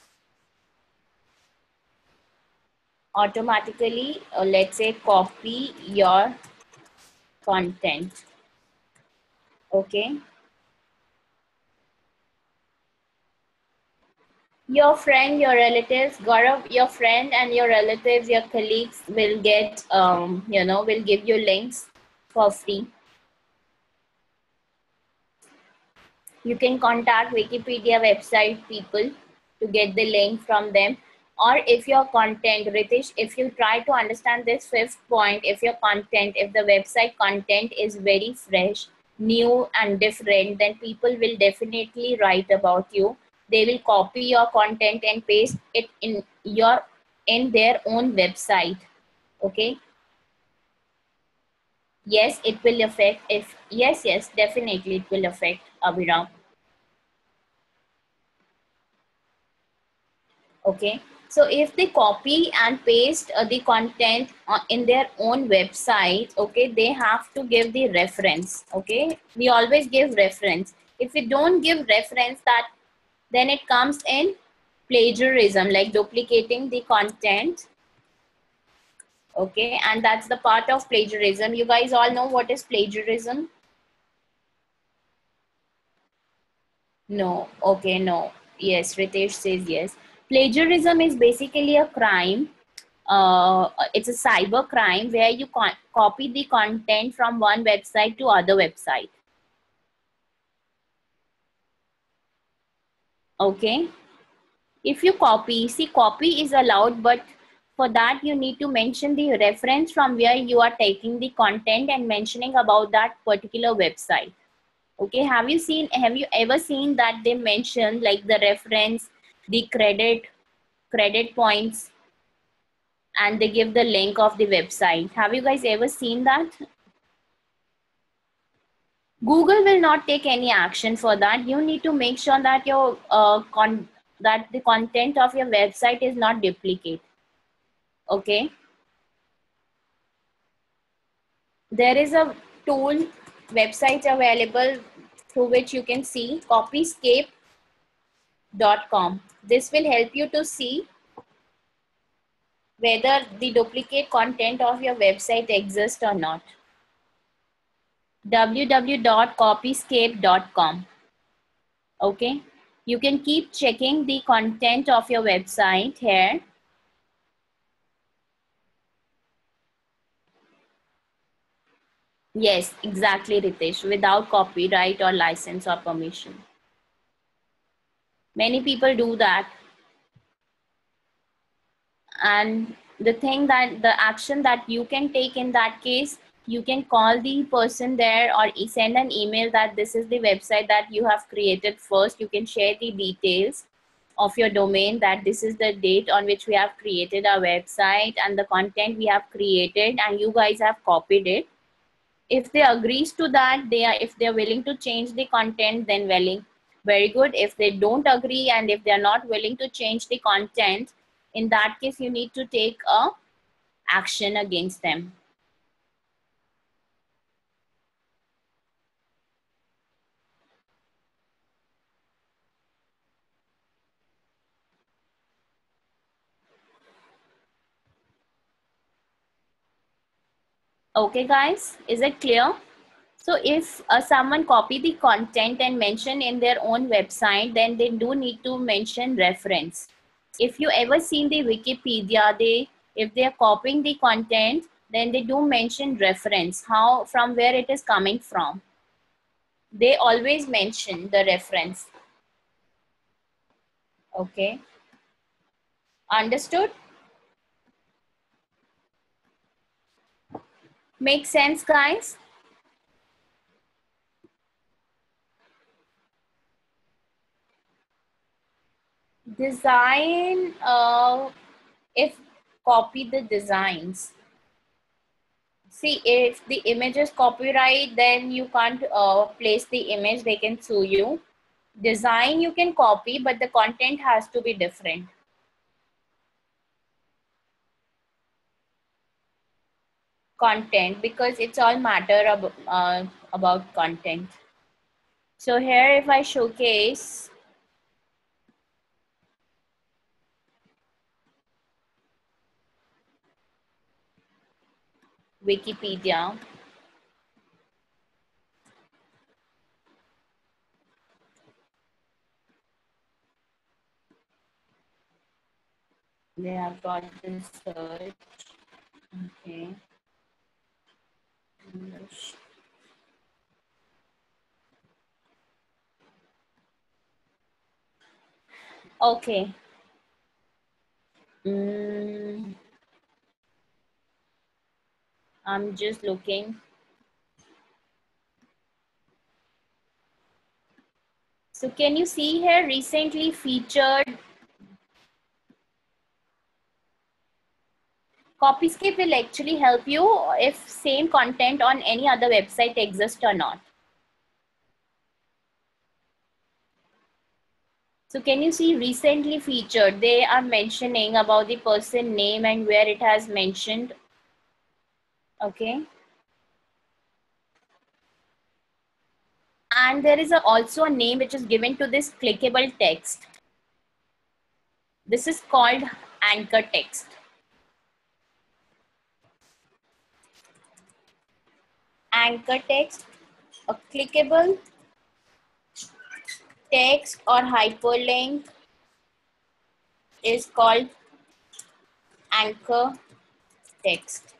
Automatically, uh, let's say, copy your content. Okay. Your friend, your relatives, Gaurav, your friend and your relatives, your colleagues will get, um, you know, will give you links for free. You can contact Wikipedia website people to get the link from them. Or if your content, Ritesh, if you try to understand this fifth point, if your content, if the website content is very fresh, new and different, then people will definitely write about you. They will copy your content and paste it in your in their own website. Okay. Yes, it will affect if yes, yes, definitely it will affect, Abhiram. Okay, so if they copy and paste uh, the content uh, in their own website, okay, they have to give the reference. Okay, we always give reference. If we don't give reference, that then it comes in plagiarism, like duplicating the content. Okay, and that's the part of plagiarism. You guys all know what is plagiarism? No. Okay, no. Yes, Ritesh says yes. Plagiarism is basically a crime. Uh, it's a cyber crime where you con copy the content from one website to other website. Okay. If you copy, see, copy is allowed, but for that you need to mention the reference from where you are taking the content and mentioning about that particular website. Okay, have you seen, have you ever seen that they mention like the reference, the credit, credit points, and they give the link of the website? Have you guys ever seen that? Google will not take any action for that. You need to make sure that your uh, con that the content of your website is not duplicate. Okay. There is a tool website available through which you can see copyscape dot com. This will help you to see whether the duplicate content of your website exists or not. w w w dot copyscape dot com. Okay, you can keep checking the content of your website here. Yes, exactly, Ritesh, without copyright or license or permission. Many people do that. And the thing that the action that you can take in that case, you can call the person there or send an email that this is the website that you have created first. You can share the details of your domain, that this is the date on which we have created our website and the content we have created and you guys have copied it. If they agrees to that, they are, if they're willing to change the content, then willing, very good. If they don't agree and if they're not willing to change the content, in that case, you need to take a action against them. Okay, guys, is it clear? So if uh, someone copy the content and mention in their own website, then they do need to mention reference. If you ever seen the Wikipedia, they, if they are copying the content, then they do mention reference, how, from where it is coming from. They always mention the reference. Okay. Understood? Make sense, guys? Design, uh, if copy the designs. See, if the image is copyright, then you can't uh, place the image, they can sue you. Design you can copy, but the content has to be different. Content, because it's all matter ab uh, about content. So here if I showcase Wikipedia, they have got this search. Okay. English. Okay. Mm, I'm just looking. So can you see here recently featured? Copyscape will actually help you if same content on any other website exists or not. So can you see recently featured? They are mentioning about the person name and where it has mentioned. Okay. And there is a, also a name which is given to this clickable text. This is called anchor text. Anchor text, a clickable text or hyperlink is called anchor text.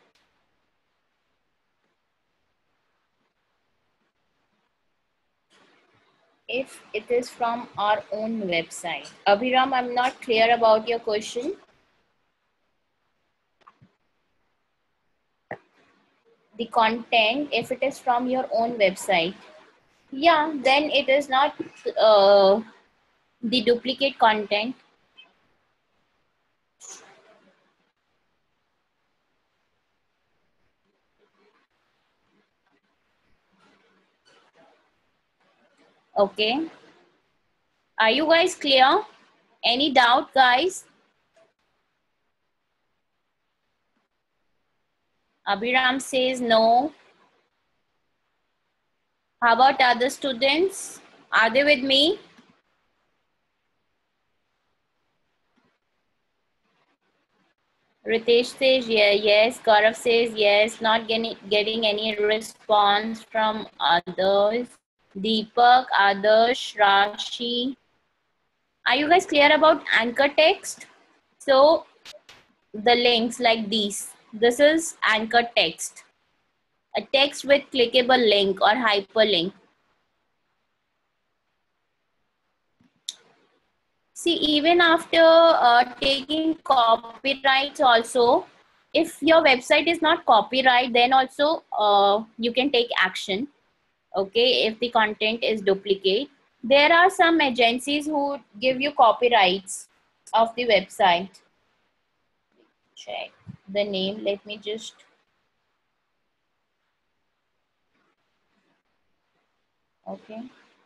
If it is from our own website. Abhiram, I'm not clear about your question. The content, if it is from your own website, yeah, then it is not uh, the duplicate content. Okay. Are you guys clear? Any doubt, guys? Abhiram says no. How about other students? Are they with me? Ritesh says yeah, yes. Gaurav says yes. Not getting, getting any response from others. Deepak, Adarsh, Rashi. Are you guys clear about anchor text? So the links like these. This is anchor text. A text with clickable link or hyperlink. See, even after uh, taking copyrights also, if your website is not copyright, then also uh, you can take action. Okay, if the content is duplicate. There are some agencies who give you copyrights of the website. Check the name. Let me just. Okay.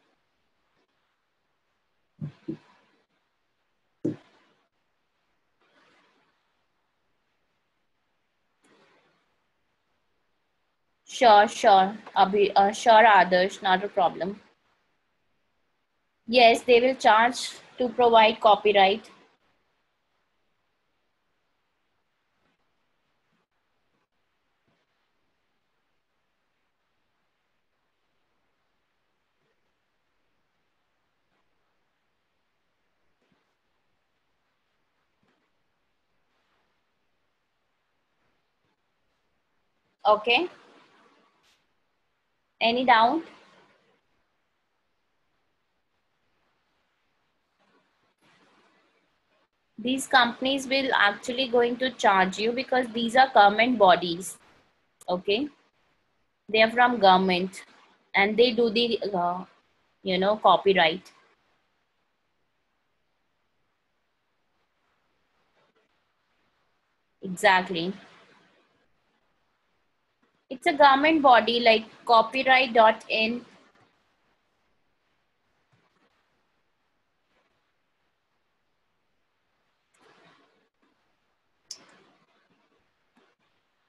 Sure, sure. Abhi, uh, sure, Adarsh, not a problem. Yes, they will charge to provide copyright. Okay. Any doubt? These companies will actually going to charge you because these are government bodies. Okay. They are from government and they do the, uh, you know, copyright. Exactly. It's a government body like copyright dot in.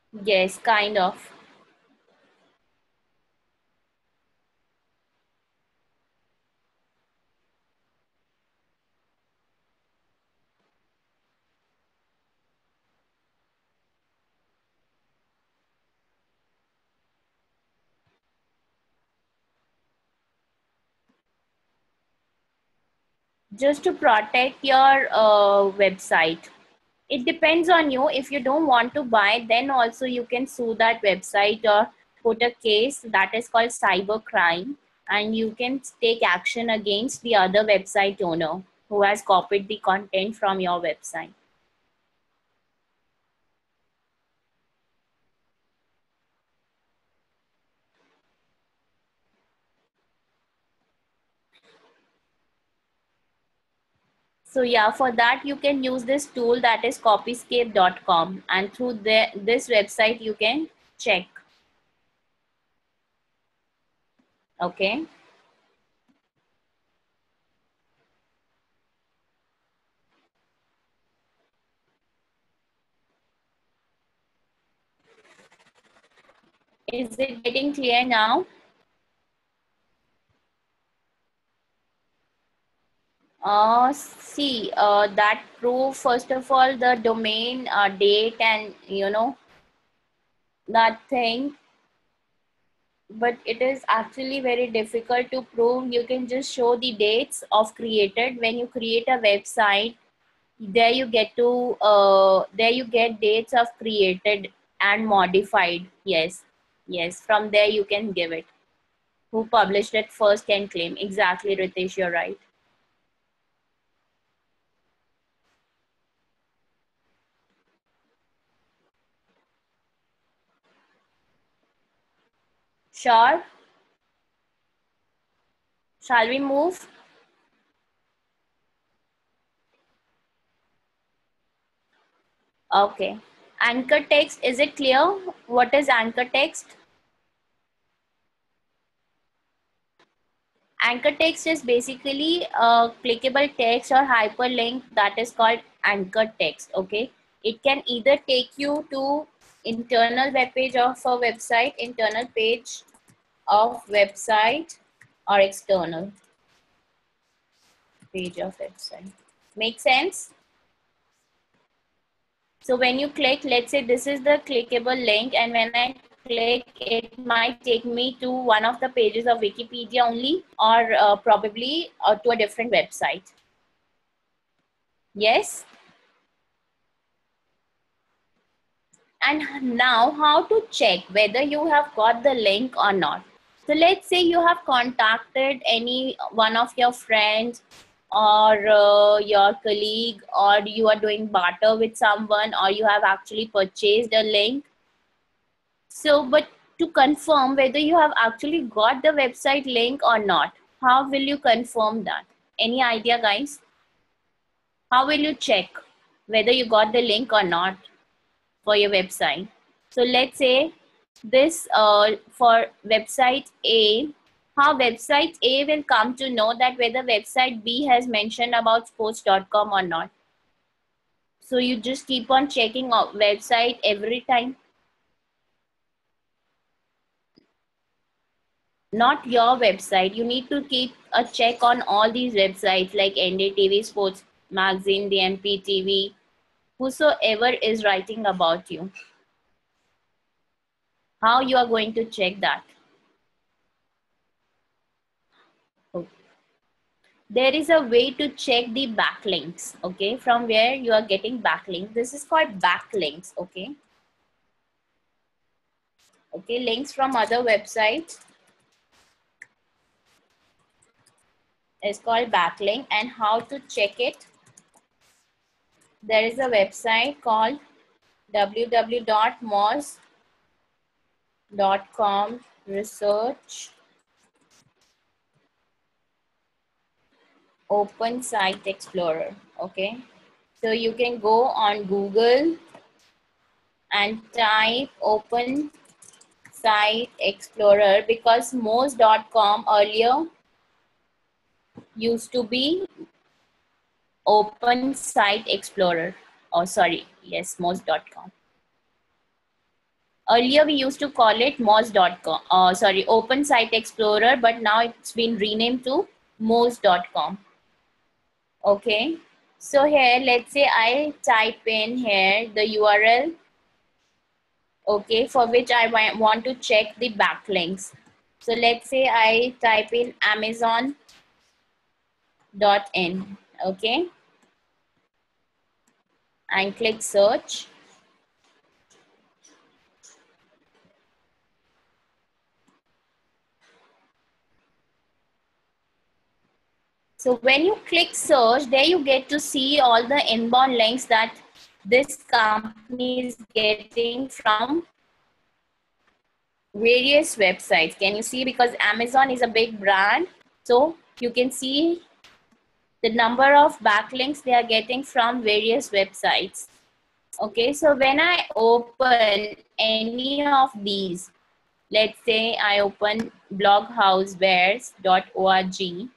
Yes, kind of. Just to protect your uh, website. It depends on you. If you don't want to buy, then also you can sue that website or put a case that is called cyber crime, and you can take action against the other website owner who has copied the content from your website. So yeah, for that you can use this tool that is copyscape dot com, and through the, this website you can check. Okay. Is it getting clear now? Uh, see, uh, that proof, first of all, the domain, uh, date, and you know, that thing, but it is actually very difficult to prove. You can just show the dates of created. When you create a website, there you get to, uh, there you get dates of created and modified. Yes, yes, from there you can give it. Who published it first can claim. Exactly, Ritesh, you're right. Sure. Shall we move? Okay. Anchor text, is it clear? What is anchor text? Anchor text is basically a clickable text or hyperlink that is called anchor text. Okay. It can either take you to internal web page of a website, internal page of website, or external page of website. Make sense? So when you click, let's say this is the clickable link, and when I click, it might take me to one of the pages of Wikipedia only, or uh, probably uh, to a different website. Yes? And now how to check whether you have got the link or not. So let's say you have contacted any one of your friends or uh, your colleague, or you are doing barter with someone, or you have actually purchased a link. So, but to confirm whether you have actually got the website link or not, how will you confirm that? Any idea, guys? How will you check whether you got the link or not for your website? So let's say this uh, for website A, how website A will come to know that whether website B has mentioned about sports dot com or not. So you just keep on checking out website every time. Not your website. You need to keep a check on all these websites like N D T V, Sports Magazine, the M P T V, whosoever is writing about you. How you are going to check that? Okay. There is a way to check the backlinks, okay, from where you are getting backlinks. This is called backlinks, okay. Okay, links from other websites is called backlink. And how to check it? There is a website called w w w dot moz dot com research open site explorer. Okay, so you can go on Google and type open site explorer, because moz dot com earlier used to be open site explorer. Oh, sorry, yes, moz dot com. Earlier we used to call it moz dot com, uh, sorry, Open Site Explorer, but now it's been renamed to moz dot com. Okay, so here let's say I type in here the U R L, okay, for which I want to check the backlinks. So let's say I type in amazon dot in, okay, and click search. So when you click search, there you get to see all the inbound links that this company is getting from various websites. Can you see? Because Amazon is a big brand, so you can see the number of backlinks they are getting from various websites. Okay, so when I open any of these, let's say I open bloghousewares dot org,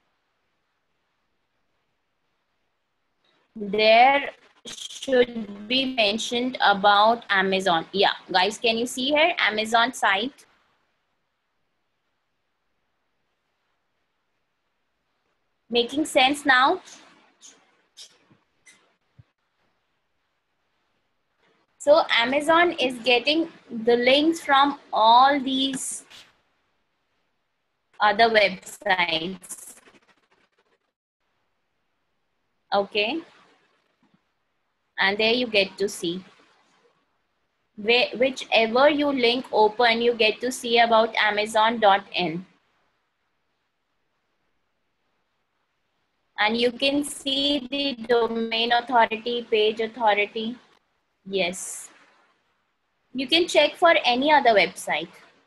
there should be mentioned about Amazon. Yeah, guys, can you see here Amazon site? Making sense now? So Amazon is getting the links from all these other websites. Okay. And there you get to see. Where, whichever you link open, you get to see about amazon dot in. And you can see the domain authority, page authority. Yes. You can check for any other website.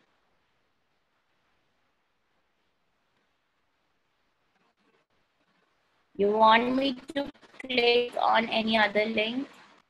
You want me to click on any other link?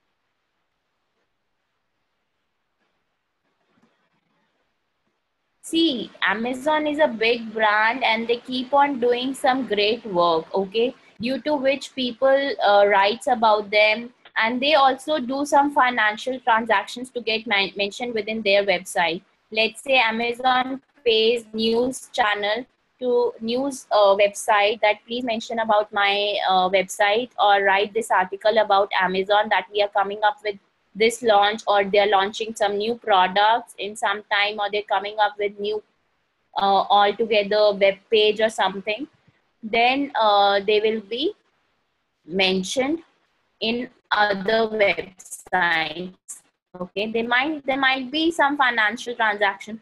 See, Amazon is a big brand and they keep on doing some great work, okay? Due to which people uh, writes about them, and they also do some financial transactions to get man mentioned within their website. Let's say Amazon pays news channel to news uh, website that please mention about my uh, website, or write this article about Amazon that we are coming up with this launch, or they're launching some new products in some time, or they're coming up with new uh, altogether web page or something, then uh, they will be mentioned in other websites. Okay, they might there might be some financial transaction.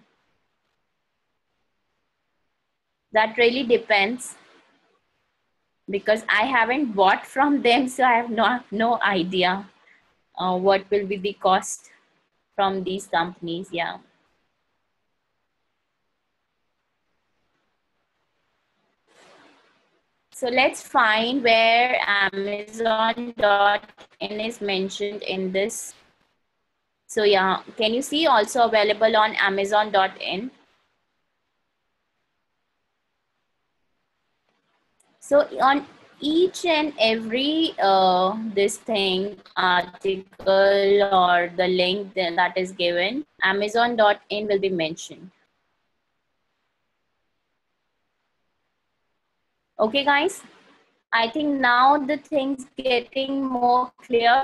That really depends, because I haven't bought from them, so I have no no idea uh, what will be the cost from these companies. Yeah. So let's find where amazon dot in is mentioned in this. So yeah, can you see also available on amazon dot in? So on each and every uh, this thing, article or the link that is given, amazon dot in will be mentioned. Okay, guys, I think now the things getting more clear.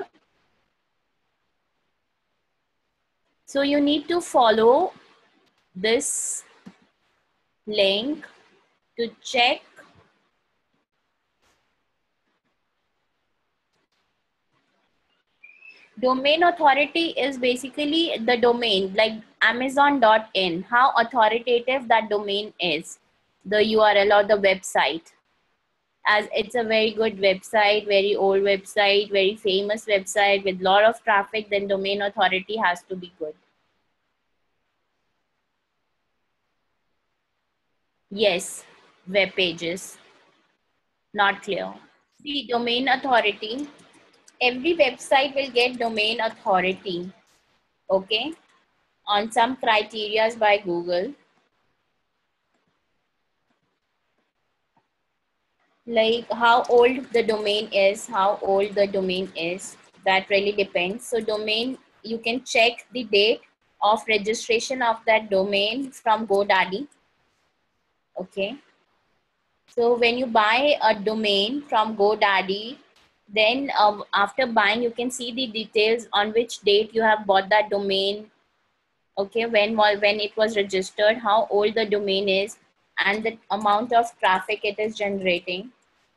So you need to follow this link to check domain authority. Is basically the domain, like amazon dot in, how authoritative that domain is, the U R L or the website. As it's a very good website, very old website, very famous website with lot of traffic, then domain authority has to be good. Yes, web pages. Not clear. See, domain authority. Every website will get domain authority, okay, on some criterias by Google. Like how old the domain is, how old the domain is, that really depends. So domain, you can check the date of registration of that domain from GoDaddy. Okay. So when you buy a domain from GoDaddy, then um, after buying, you can see the details on which date you have bought that domain. Okay, when when it was registered, how old the domain is, and the amount of traffic it is generating.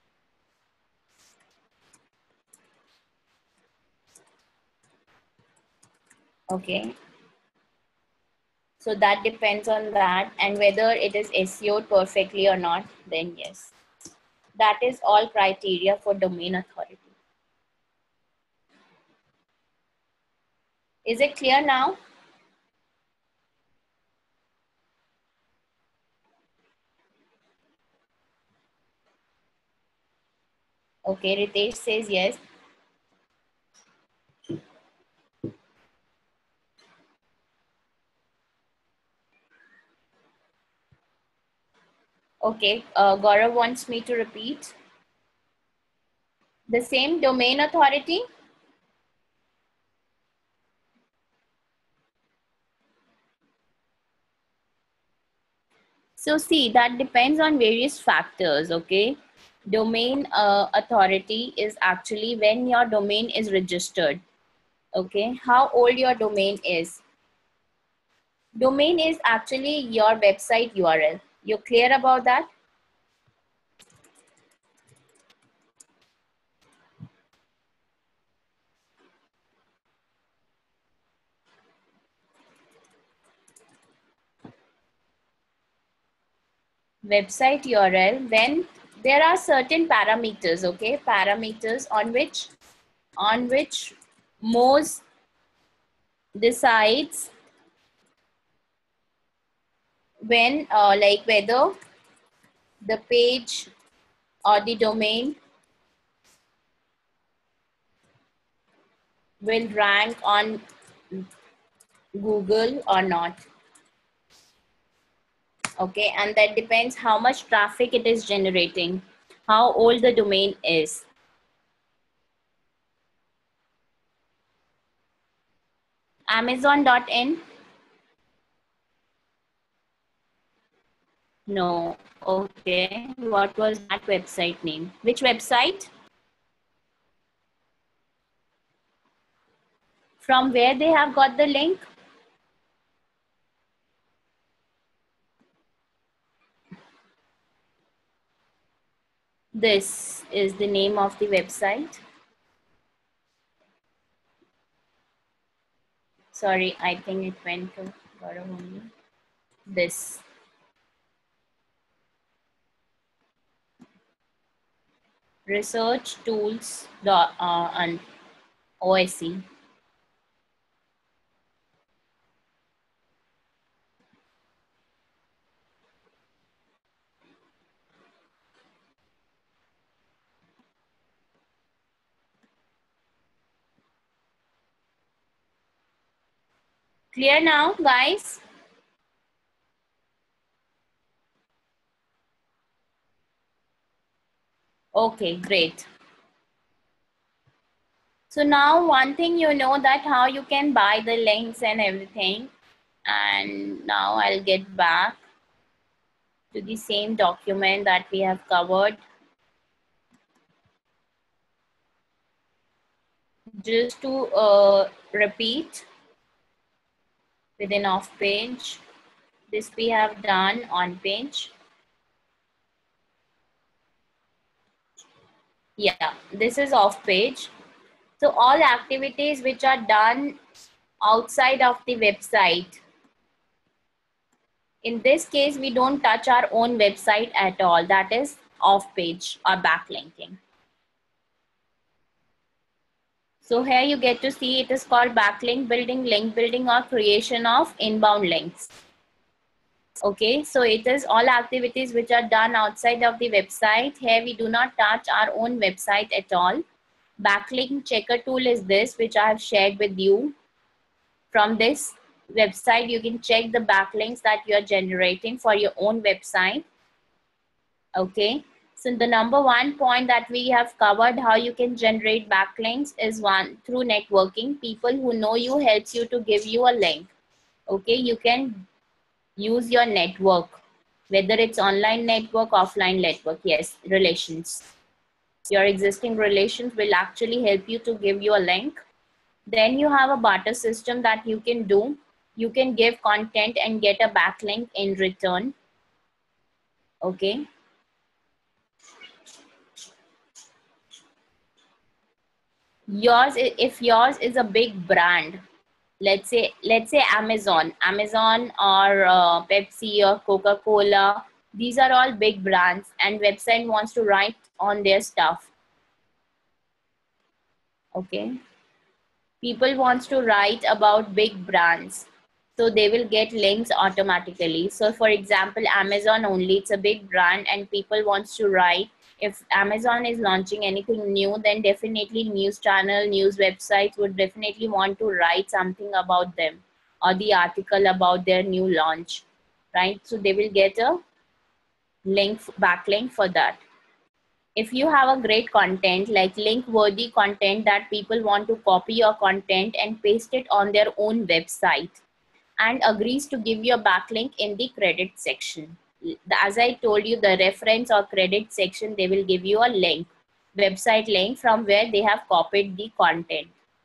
Okay. So that depends on that, and whether it is S E O'd perfectly or not, then yes. That is all criteria for domain authority. Is it clear now? Okay, Ritesh says yes. Okay, uh, Gaurav wants me to repeat. The same domain authority? So see, that depends on various factors, okay? Domain uh, authority is actually when your domain is registered, okay? How old your domain is. Domain is actually your website U R L. You clear about that? Website U R L, when there are certain parameters, okay? Parameters on which, on which Moz decides when, uh, like whether the page or the domain will rank on Google or not. Okay, and that depends how much traffic it is generating, how old the domain is. Amazon dot in? No. Okay, what was that website name? Which website? From where they have got the link? This is the name of the website. Sorry, I think it went to Gaurav only. This. Research tools dot uh, and O S E. Clear now, guys? Okay, great. So now one thing you know that how you can buy the links and everything. And now I'll get back to the same document that we have covered. Just to uh, repeat within off page, this we have done on page. Yeah, this is off page. So all activities which are done outside of the website. In this case, we don't touch our own website at all. That is off page or backlinking. So here you get to see it is called backlink building, link building, or creation of inbound links. Okay, so it is all activities which are done outside of the website. Here we do not touch our own website at all. Backlink checker tool is this, which I have shared with you. From this website, you can check the backlinks that you are generating for your own website. Okay, so the number one point that we have covered how you can generate backlinks is one, through networking. People who know you helps you to give you a link. Okay, you can use your network, whether it's online network, offline network. Yes, relations. Your existing relations will actually help you to give you a link. Then you have a barter system that you can do. You can give content and get a backlink in return. Okay. Yours, if yours is a big brand, let's say, let's say Amazon, Amazon or uh, Pepsi or Coca-Cola, these are all big brands and website wants to write on their stuff. Okay. People wants to write about big brands, so they will get links automatically. So for example, Amazon only, it's a big brand and people wants to write. If Amazon is launching anything new, then definitely news channel, news websites would definitely want to write something about them or the article about their new launch, right? So they will get a link, backlink for that. If you have a great content, like link worthy content that people want to copy your content and paste it on their own website and agrees to give you a backlink in the credit section. As I told you, the reference or credit section, they will give you a link, website link from where they have copied the content.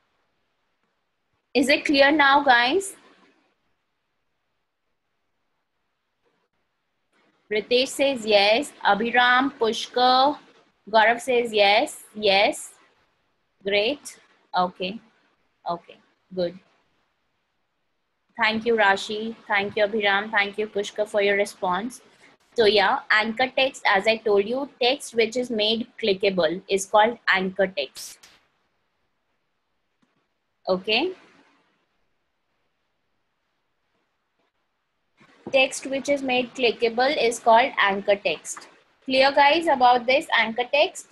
Is it clear now, guys? Ritesh says yes. Abhiram, Pushkar, Gaurav says yes. Yes. Great. Okay. Okay. Good. Thank you, Rashi. Thank you, Abhiram. Thank you, Pushkar, for your response. So yeah, anchor text, as I told you, text which is made clickable is called anchor text. Okay. Text which is made clickable is called anchor text. Clear, guys, about this anchor text?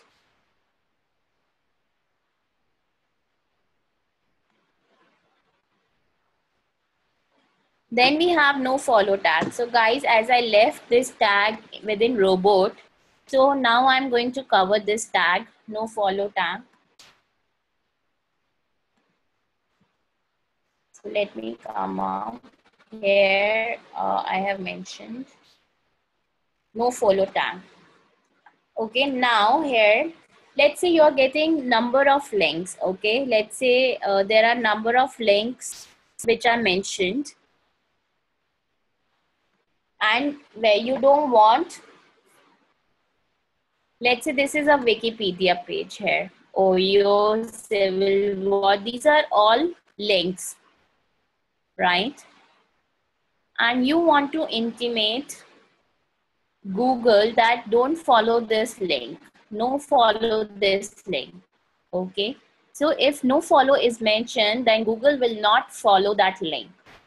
Then we have no follow tag. So guys, as I left this tag within robot, so now I'm going to cover this tag, no follow tag. So let me come out. Here uh, I have mentioned no follow tag. Okay, now here, let's say you're getting number of links. Okay, let's say uh, there are number of links which are mentioned, and where you don't want, let's say this is a Wikipedia page here, Oyo, Civil War, these are all links, right? And you want to intimate Google that don't follow this link, no follow this link. Okay, so if no follow is mentioned, then Google will not follow that link.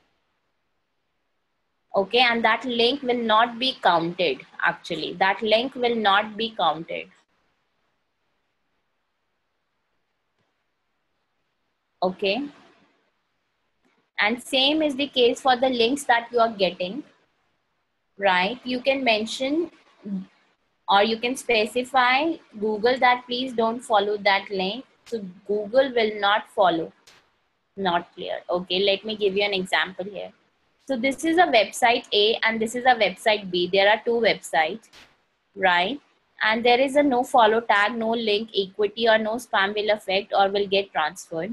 Okay, and that link will not be counted. Actually, that link will not be counted. Okay, and same is the case for the links that you are getting, right? You can mention or you can specify Google that please don't follow that link. So Google will not follow. Not clear. Okay, let me give you an example here. So this is a website A and this is a website B. There are two websites, right? And there is a no follow tag, no link equity, or no spam will affect or will get transferred.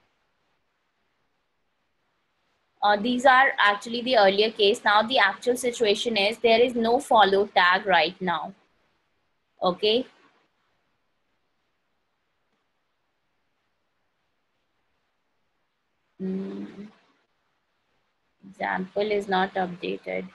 Uh, these are actually the earlier case. Now the actual situation is there is no follow tag right now. Okay. Mm. Example is not updated.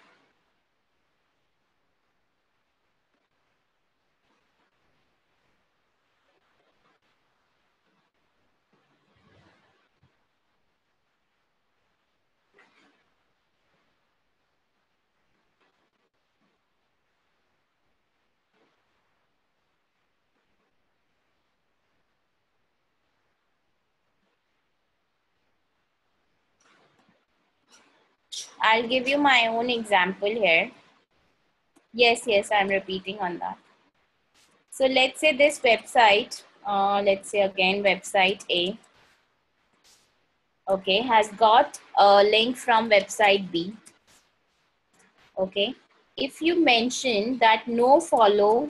I'll give you my own example here. Yes, yes, I'm repeating on that. So let's say this website, uh, let's say again website A. okay, has got a link from website B. Okay, if you mention that no follow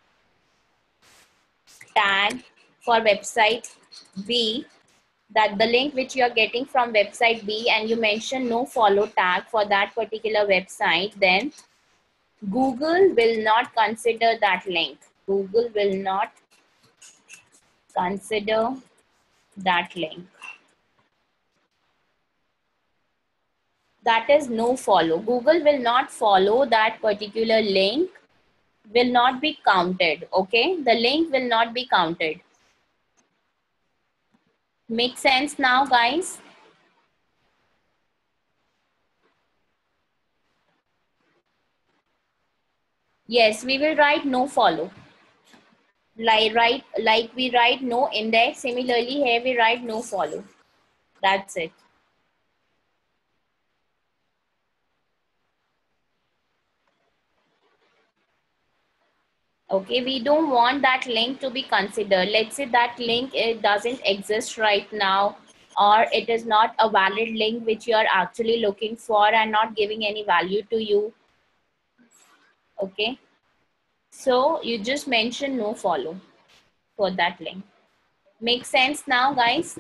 tag for website B, that the link which you are getting from website B, and you mention no follow tag for that particular website, then Google will not consider that link. Google will not consider that link. That is no follow. Google will not follow that particular link, will not be counted. Okay, the link will not be counted. Make sense now, guys? Yes, we will write no follow. Like, write, like we write no index, similarly here we write no follow. That's it. Okay, we don't want that link to be considered. Let's say that link, it doesn't exist right now, or it is not a valid link which you are actually looking for and not giving any value to you. Okay, so you just mention no follow for that link. Make sense now, guys?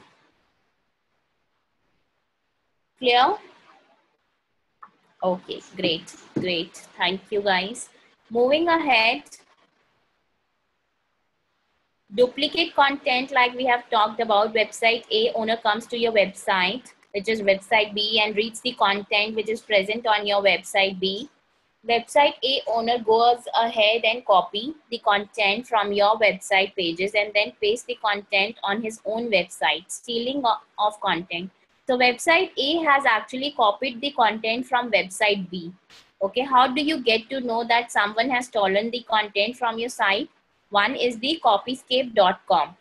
Clear? Okay, great, great. Thank you, guys. Moving ahead, duplicate content, like we have talked about. Website A owner comes to your website, which is website B, and reads the content which is present on your website B. Website A owner goes ahead and copy the content from your website pages and then paste the content on his own website, stealing of content. So website A has actually copied the content from website B. Okay, how do you get to know that someone has stolen the content from your site? One is the copyscape dot com.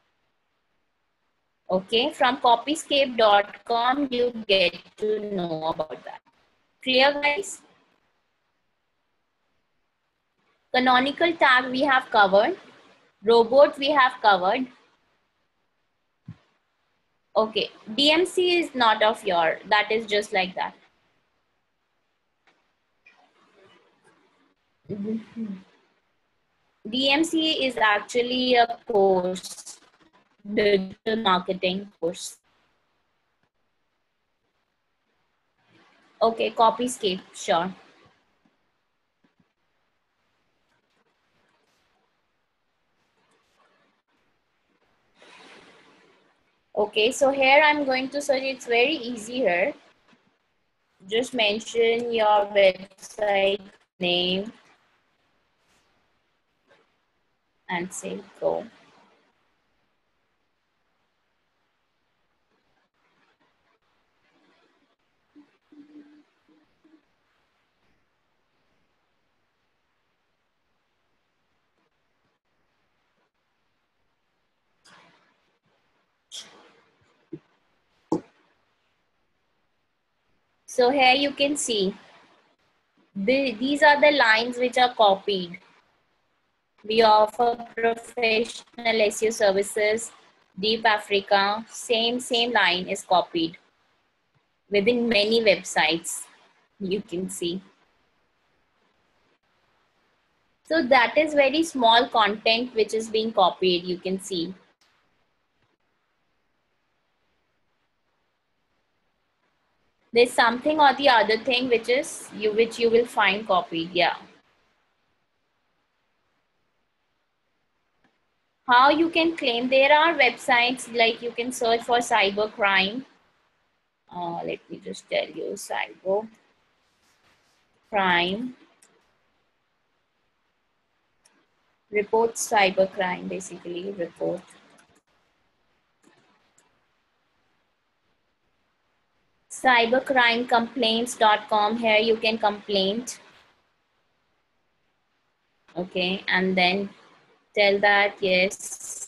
Okay, from copyscape dot com you get to know about that. Clear, guys? Canonical tag we have covered. Robot we have covered. Okay, D M C is not of your, that is just like that. D M C is actually a course, digital marketing course. Okay, Copyscape, sure. Okay, so here I'm going to search. It's very easy here. Just mention your website name and say go. So here you can see, the, these are the lines which are copied. We offer professional S E O services, Deep Africa, same, same line is copied within many websites, you can see. So that is very small content which is being copied, you can see. There's something or the other thing which is you which you will find copied, yeah. How you can claim? There are websites like you can search for cybercrime. Uh, let me just tell you, cyber crime report, cybercrime, basically report. cybercrime complaints dot com, here you can complaint. Okay, and then tell that yes,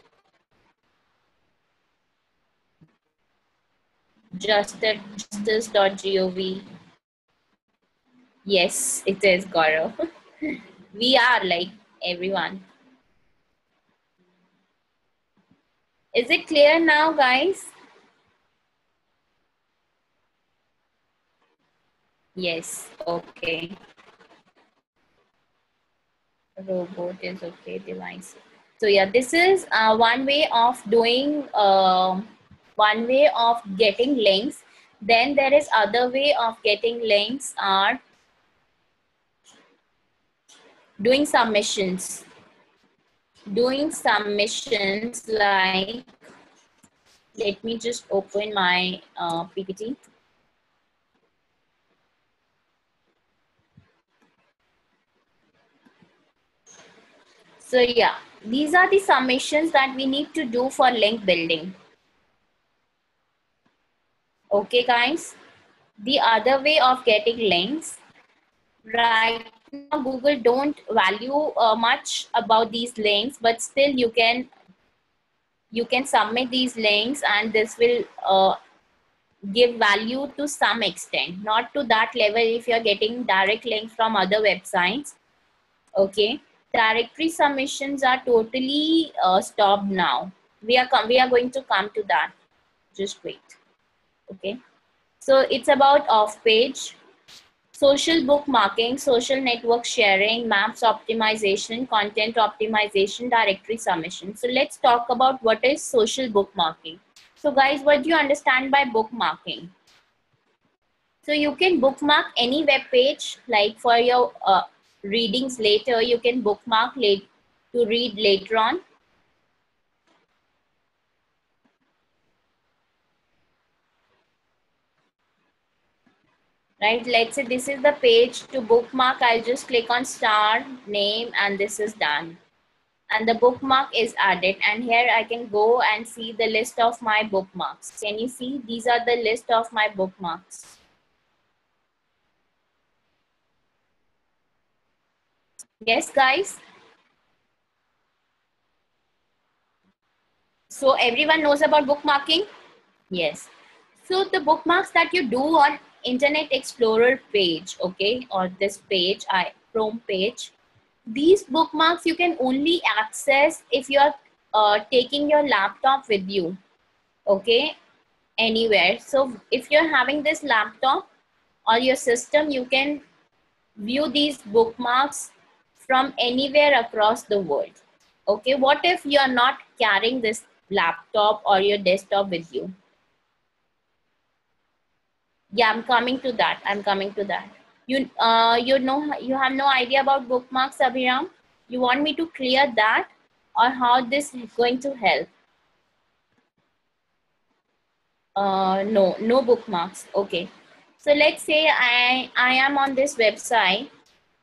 justice dot gov. Yes, it is, Gaurav. We are like everyone. Is it clear now, guys? Yes, okay. Robot is okay, device. So yeah, this is uh, one way of doing, uh, one way of getting links. Then there is other way of getting links are doing submissions. Doing submissions like, let me just open my uh, P P T. So yeah, these are the submissions that we need to do for link building. Okay guys, the other way of getting links, right now Google don't value uh, much about these links, but still you can you can submit these links and this will uh, give value to some extent, not to that level if you're getting direct links from other websites. Okay, directory submissions are totally uh, stopped now. We are we are going to come to that. Just wait. Okay, so it's about off page, social bookmarking, social network sharing, maps optimization, content optimization, directory submission. So let's talk about what is social bookmarking. So guys, what do you understand by bookmarking? So you can bookmark any web page, like for your uh, readings later, you can bookmark late to read later on. Right, let's say this is the page to bookmark. I'll just click on star name and this is done. And the bookmark is added, and here I can go and see the list of my bookmarks. Can you see? These are the list of my bookmarks. Yes, guys? So everyone knows about bookmarking? Yes. So the bookmarks that you do on Internet Explorer page, okay, or this page, I Chrome page, these bookmarks you can only access if you're uh, taking your laptop with you, okay, anywhere. So if you're having this laptop or your system, you can view these bookmarks from anywhere across the world. Okay, what if you're not carrying this laptop or your desktop with you? Yeah, I'm coming to that. I'm coming to that. You, uh, you know, you have no idea about bookmarks, Abhiram? You want me to clear that, or how this is going to help? Uh, no, no bookmarks. Okay. So let's say I, I am on this website.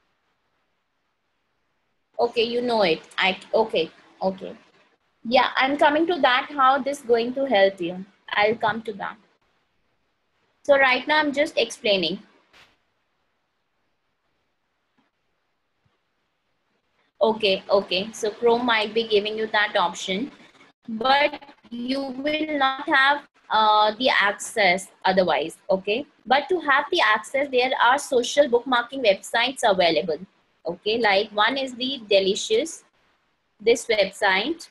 Okay, you know it. I, okay, okay. Yeah, I'm coming to that, how this going to help you. I'll come to that. So right now I'm just explaining. Okay, okay. So Chrome might be giving you that option, but you will not have uh, the access otherwise, okay? But to have the access, there are social bookmarking websites available, okay? Like one is the Delicious, this website,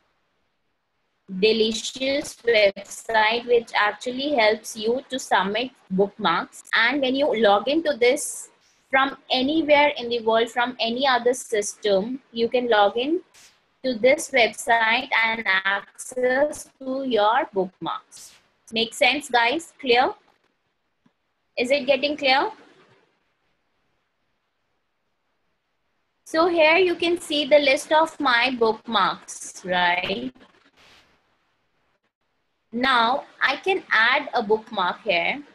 Delicious website, which actually helps you to submit bookmarks. And when you log into this from anywhere in the world, from any other system, you can log in to this website and access to your bookmarks. Make sense, guys? Clear? Is it getting clear? So here you can see the list of my bookmarks, right? Now I can add a bookmark here.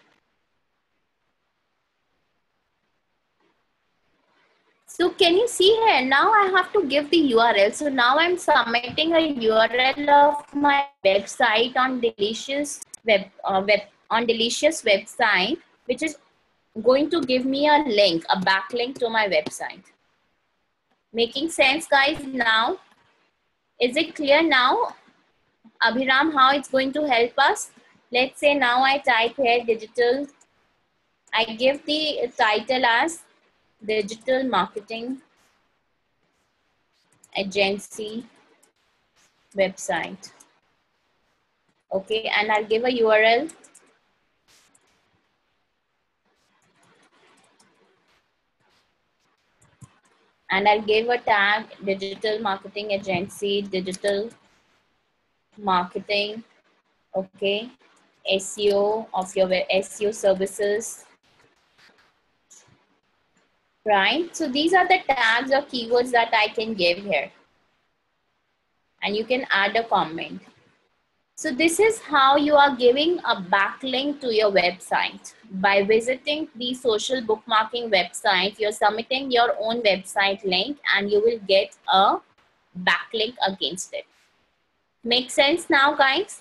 So can you see here? Now I have to give the U R L. So now I'm submitting a U R L of my website on Delicious web, uh, web on Delicious website, which is going to give me a link, a backlink to my website. Making sense, guys? Now, is it clear now, Abhiram, how it's going to help us? Let's say now I type here digital. I give the title as Digital Marketing Agency website. Okay, and I'll give a U R L. and I'll give a tag digital marketing agency, digital marketing, okay, S E O of your S E O services, right? So these are the tags or keywords that I can give here, and you can add a comment. So this is how you are giving a backlink to your website. By visiting the social bookmarking website, you're submitting your own website link and you will get a backlink against it. Make sense now, guys?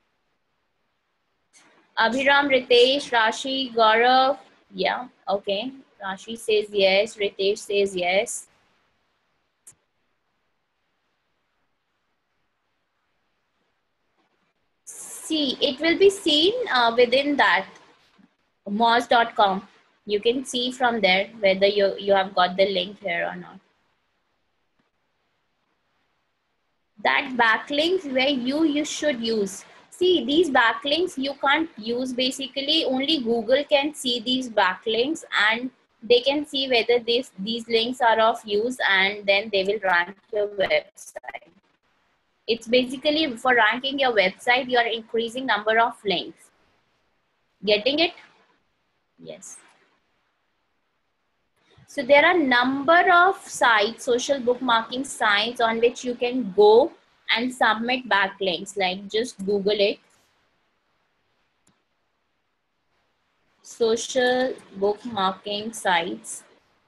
Abhiram, Ritesh, Rashi, Gaurav. Yeah, okay. Rashi says yes. Ritesh says yes. See, it will be seen uh, within that moz dot com. You can see from there whether you, you have got the link here or not. That backlinks where you, you should use. See, these backlinks you can't use basically, only Google can see these backlinks and they can see whether these, these links are of use and then they will rank your website. It's basically for ranking your website, you are increasing number of links. Getting it? Yes. So there are number of sites, social bookmarking sites on which you can go and submit backlinks. Like just Google it. Social bookmarking sites.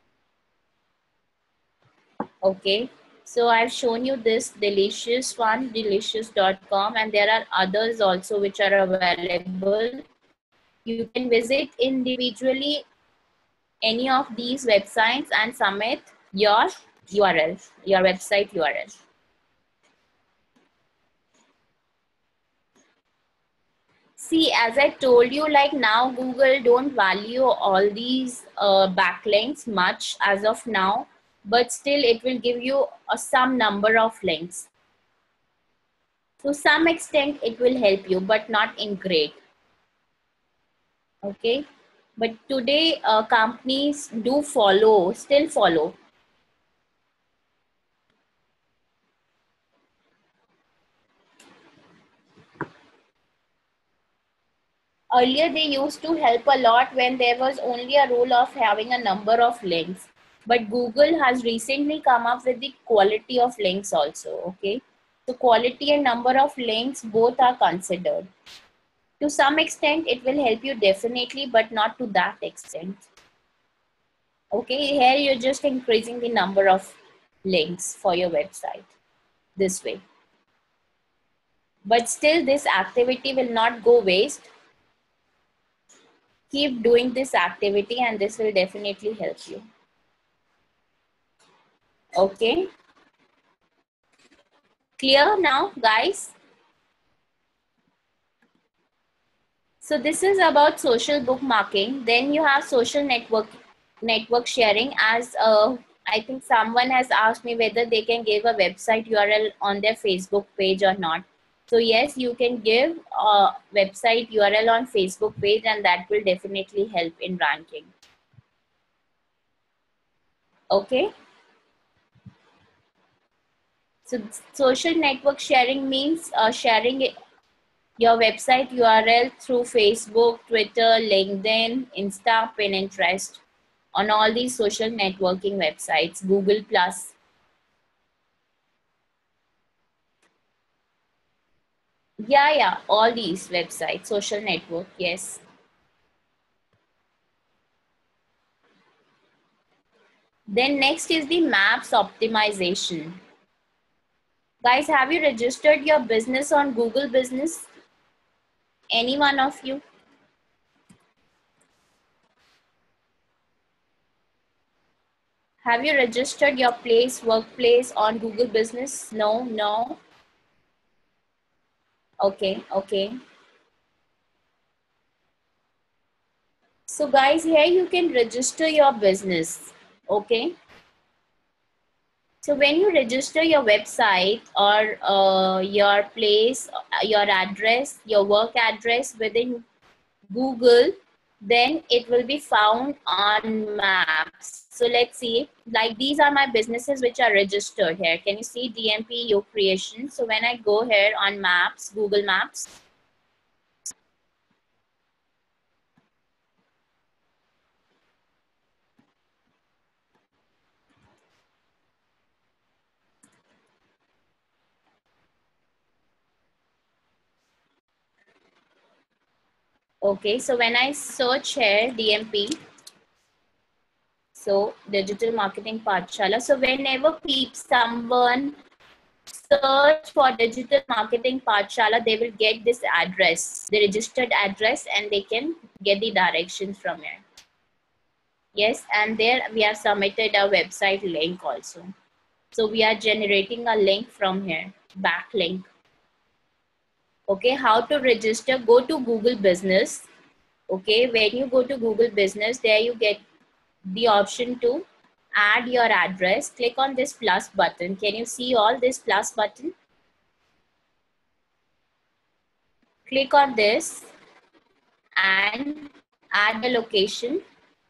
Okay. So I've shown you this delicious one, delicious dot com, and there are others also which are available. You can visit individually any of these websites and submit your U R L, your website U R L. See, as I told you, like now Google don't value all these uh, backlinks much as of now, but still it will give you a some number of links. To some extent, it will help you, but not in great. Okay, but today uh, companies do follow, still follow. Earlier, they used to help a lot when there was only a rule of having a number of links. But Google has recently come up with the quality of links also, okay? So quality and number of links both are considered. To some extent, it will help you definitely, but not to that extent. Okay, here you're just increasing the number of links for your website this way. But still, this activity will not go waste. Keep doing this activity and this will definitely help you. Okay. Clear now, guys? So this is about social bookmarking. Then you have social network network sharing. As uh, I think someone has asked me whether they can give a website U R L on their Facebook page or not. So yes, you can give a website U R L on Facebook page and that will definitely help in ranking. Okay. So social network sharing means uh, sharing your website U R L through Facebook, Twitter, LinkedIn, Insta, Pinterest, on all these social networking websites, Google Plus. Yeah, yeah, all these websites, social network, yes. Then next is the maps optimization. Guys, have you registered your business on Google Business? Any one of you? Have you registered your place, workplace on Google Business? No, no. Okay, okay. So guys, here you can register your business, okay? So when you register your website or uh, your place, your address, your work address within Google, then it will be found on maps. So let's see, like these are my businesses which are registered here. Can you see D M P Yoga Creation? So when I go here on maps, Google Maps, okay, so when I search here D M P, so Digital Marketing Pathshala, so whenever people, someone search for Digital Marketing Pathshala, they will get this address, the registered address, and they can get the directions from here. Yes, and there we have submitted a website link also. So we are generating a link from here, backlink. Okay, how to register? Go to Google Business. Okay, when you go to Google Business, there you get the option to add your address. Click on this plus button. Can you see all this plus button? Click on this and add the location.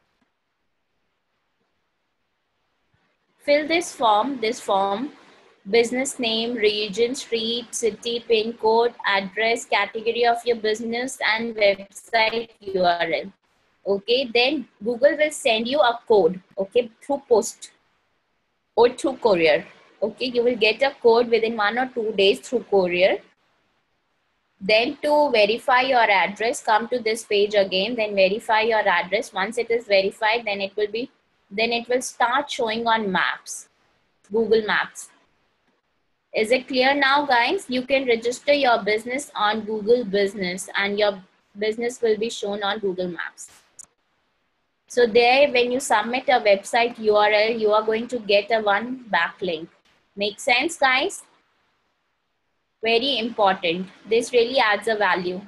Fill this form, this form, business name, region, street, city, pin code, address, category of your business, and website U R L. Okay, then Google will send you a code, okay, through post or through courier. Okay, you will get a code within one or two days through courier. Then to verify your address, come to this page again, then verify your address. Once it is verified, then it will be, then it will start showing on maps, Google Maps. Is it clear now, guys? You can register your business on Google Business and your business will be shown on Google Maps. So there, when you submit a website U R L, you are going to get a one backlink. Make sense, guys? Very important. This really adds a value.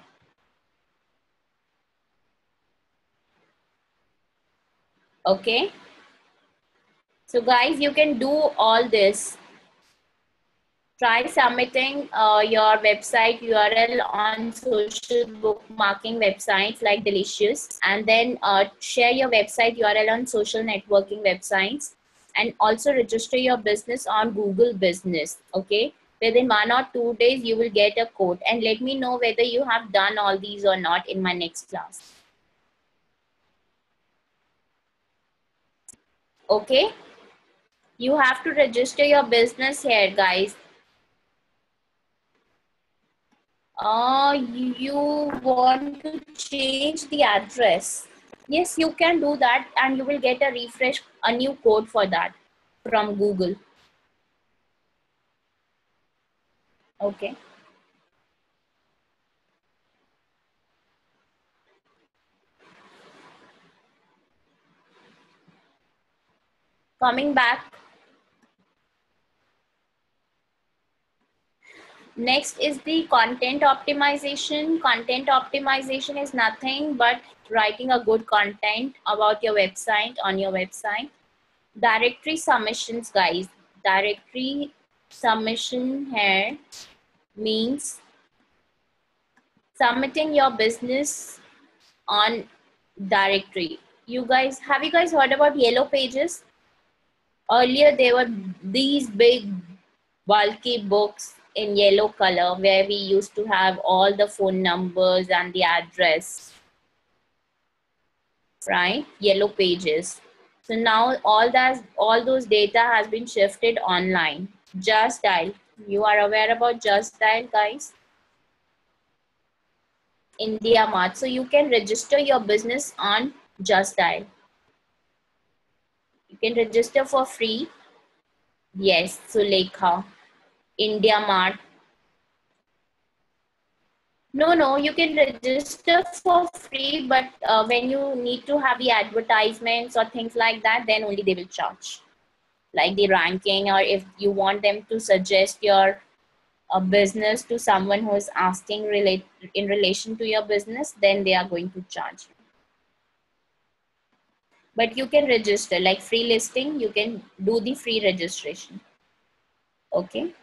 Okay. So guys, you can do all this. Try submitting uh, your website U R L on social bookmarking websites like Delicious, and then uh, share your website U R L on social networking websites, and also register your business on Google Business. Okay, within one or two days you will get a code, and let me know whether you have done all these or not in my next class. Okay, you have to register your business here, guys. Uh, you want to change the address? Yes, you can do that, and you will get a refresh, a new code for that from Google. Okay. Coming back. Next is the content optimization. Content optimization is nothing but writing a good content about your website, on your website. Directory submissions, guys. Directory submission here means submitting your business on directory. You guys, have you guys heard about Yellow Pages? Earlier, there were these big bulky books in yellow color where we used to have all the phone numbers and the address, right? Yellow Pages. So now all that, all those data has been shifted online. Just Dial. You are aware about Just Dial, guys? IndiaMart. So you can register your business on Just Dial. You can register for free. Yes, Sulekha. IndiaMart. No, no, you can register for free, but uh, when you need to have the advertisements or things like that, then only they will charge. Like the ranking, or if you want them to suggest your uh, business to someone who is asking relate in relation to your business, then they are going to charge you. But you can register, like free listing, you can do the free registration. Okay.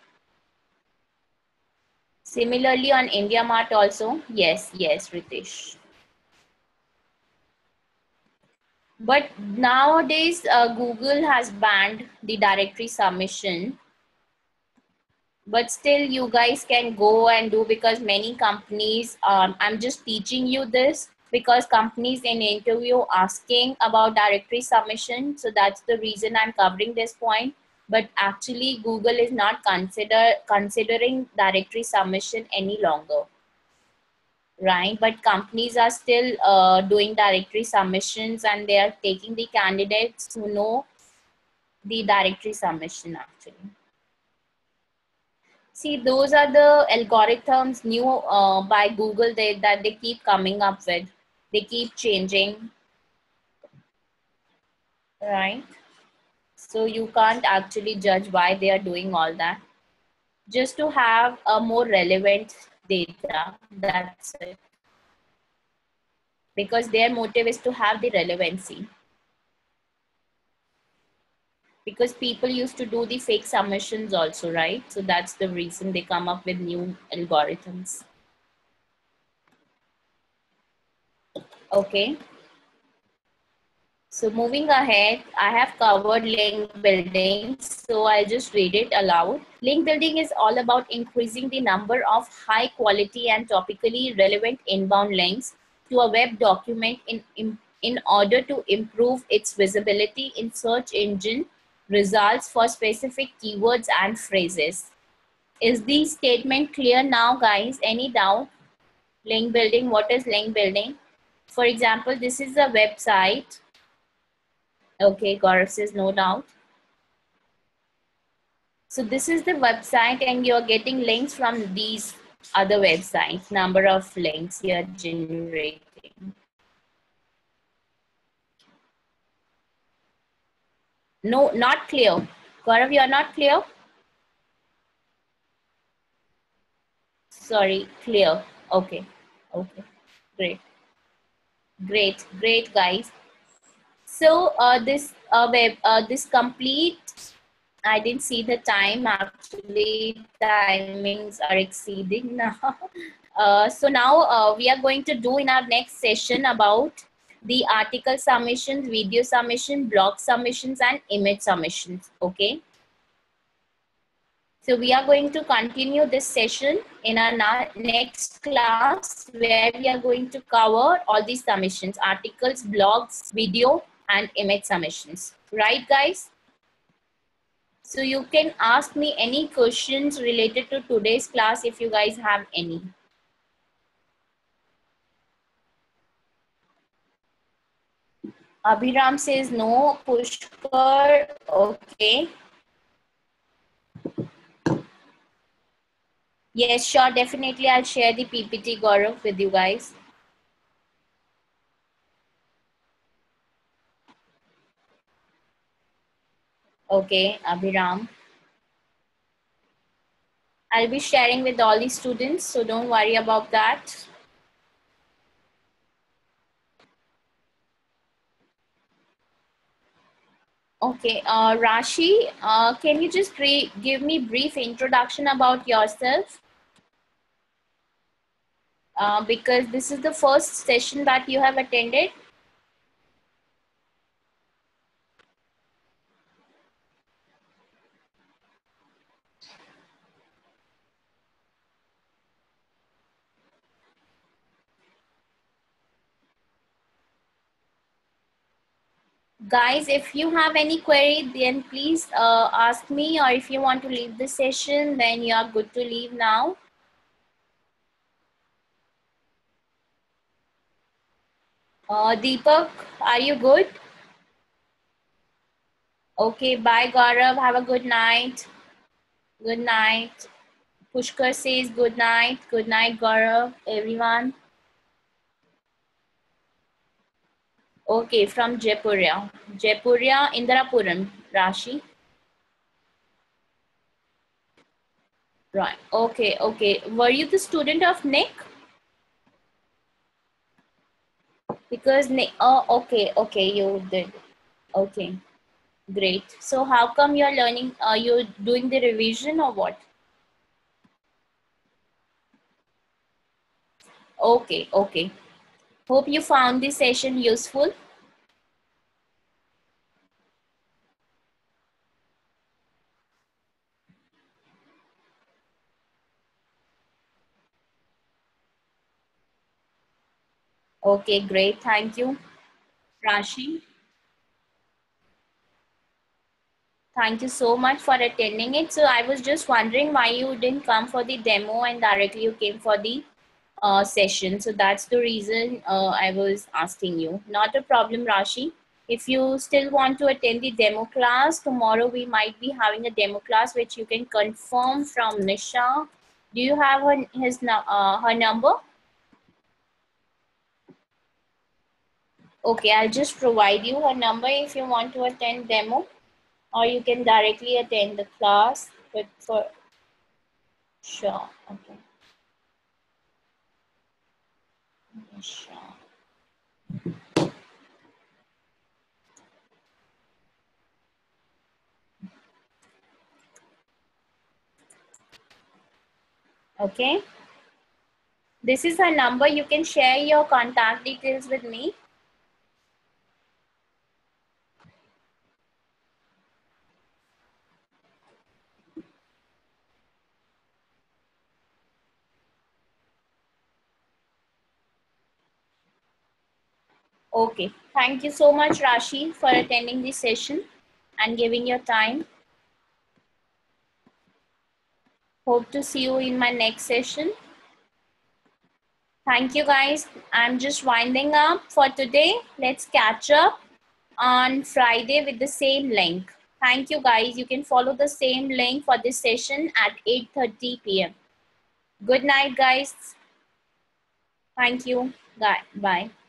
Similarly on IndiaMart also, yes, yes, Ritesh. But nowadays, uh, Google has banned the directory submission. But still, you guys can go and do, because many companies, um, I'm just teaching you this because companies in interview asking about directory submission. So that's the reason I'm covering this point. But actually, Google is not consider considering directory submission any longer, right? But companies are still uh, doing directory submissions, and they are taking the candidates who know the directory submission actually. See, those are the algorithms new uh, by Google they, that they keep coming up with. They keep changing, right? So you can't actually judge why they are doing all that. Just to have a more relevant data, that's it. Because their motive is to have the relevancy. Because people used to do the fake submissions also, right? So that's the reason they come up with new algorithms. Okay. So moving ahead, I have covered link building, so I'll just read it aloud. Link building is all about increasing the number of high quality and topically relevant inbound links to a web document in, in, in order to improve its visibility in search engine results for specific keywords and phrases. Is the statement clear now, guys? Any doubt? Link building, what is link building? For example, this is a website. Okay, Gaurav says no doubt. So this is the website and you're getting links from these other websites, number of links you're generating. No, not clear. Gaurav, you're not clear? Sorry, clear. Okay, okay, great. Great, great guys. So uh, this uh, web, uh, this complete, I didn't see the time actually, timings are exceeding now. Uh, so now uh, we are going to do in our next session about the article submissions, video submission, blog submissions and image submissions, okay? So we are going to continue this session in our next class where we are going to cover all these submissions, articles, blogs, video and image submissions, right guys? So you can ask me any questions related to today's class if you guys have any. Abhiram says no. Pushkar, okay. Yes, sure, definitely I'll share the P P T, Gaurav, with you guys. Okay, Abhiram. I'll be sharing with all the students, so don't worry about that. Okay, uh, Rashi, uh, can you just give me brief introduction about yourself? Uh, because this is the first session that you have attended. Guys, if you have any query, then please uh, ask me, or if you want to leave the session, then you are good to leave now. Uh, Deepak, are you good? Okay, bye Gaurav, have a good night. Good night. Pushkar says good night. Good night Gaurav, everyone. Okay, from Jaipuria. Jaipuria, Indirapuram, Rashi. Right, okay, okay. Were you the student of Nick? Because Nick, oh, okay, okay, you did. Okay. Great. So how come you're learning, are you doing the revision or what? Okay, okay. Hope you found this session useful. Okay, great. Thank you, Rashi. Thank you so much for attending it. So I was just wondering why you didn't come for the demo and directly you came for the uh, session. So that's the reason uh, I was asking you. Not a problem, Rashi. If you still want to attend the demo class, tomorrow we might be having a demo class which you can confirm from Nisha. Do you have her, his, uh, her number? Okay, I'll just provide you her number if you want to attend demo, or you can directly attend the class, but for sure. Okay. Sure. Okay. This is her number. You can share your contact details with me. Okay. Thank you so much, Rashi, for attending this session and giving your time. Hope to see you in my next session. Thank you, guys. I'm just winding up for today. Let's catch up on Friday with the same link. Thank you, guys. You can follow the same link for this session at eight thirty p m Good night, guys. Thank you. Bye. Bye.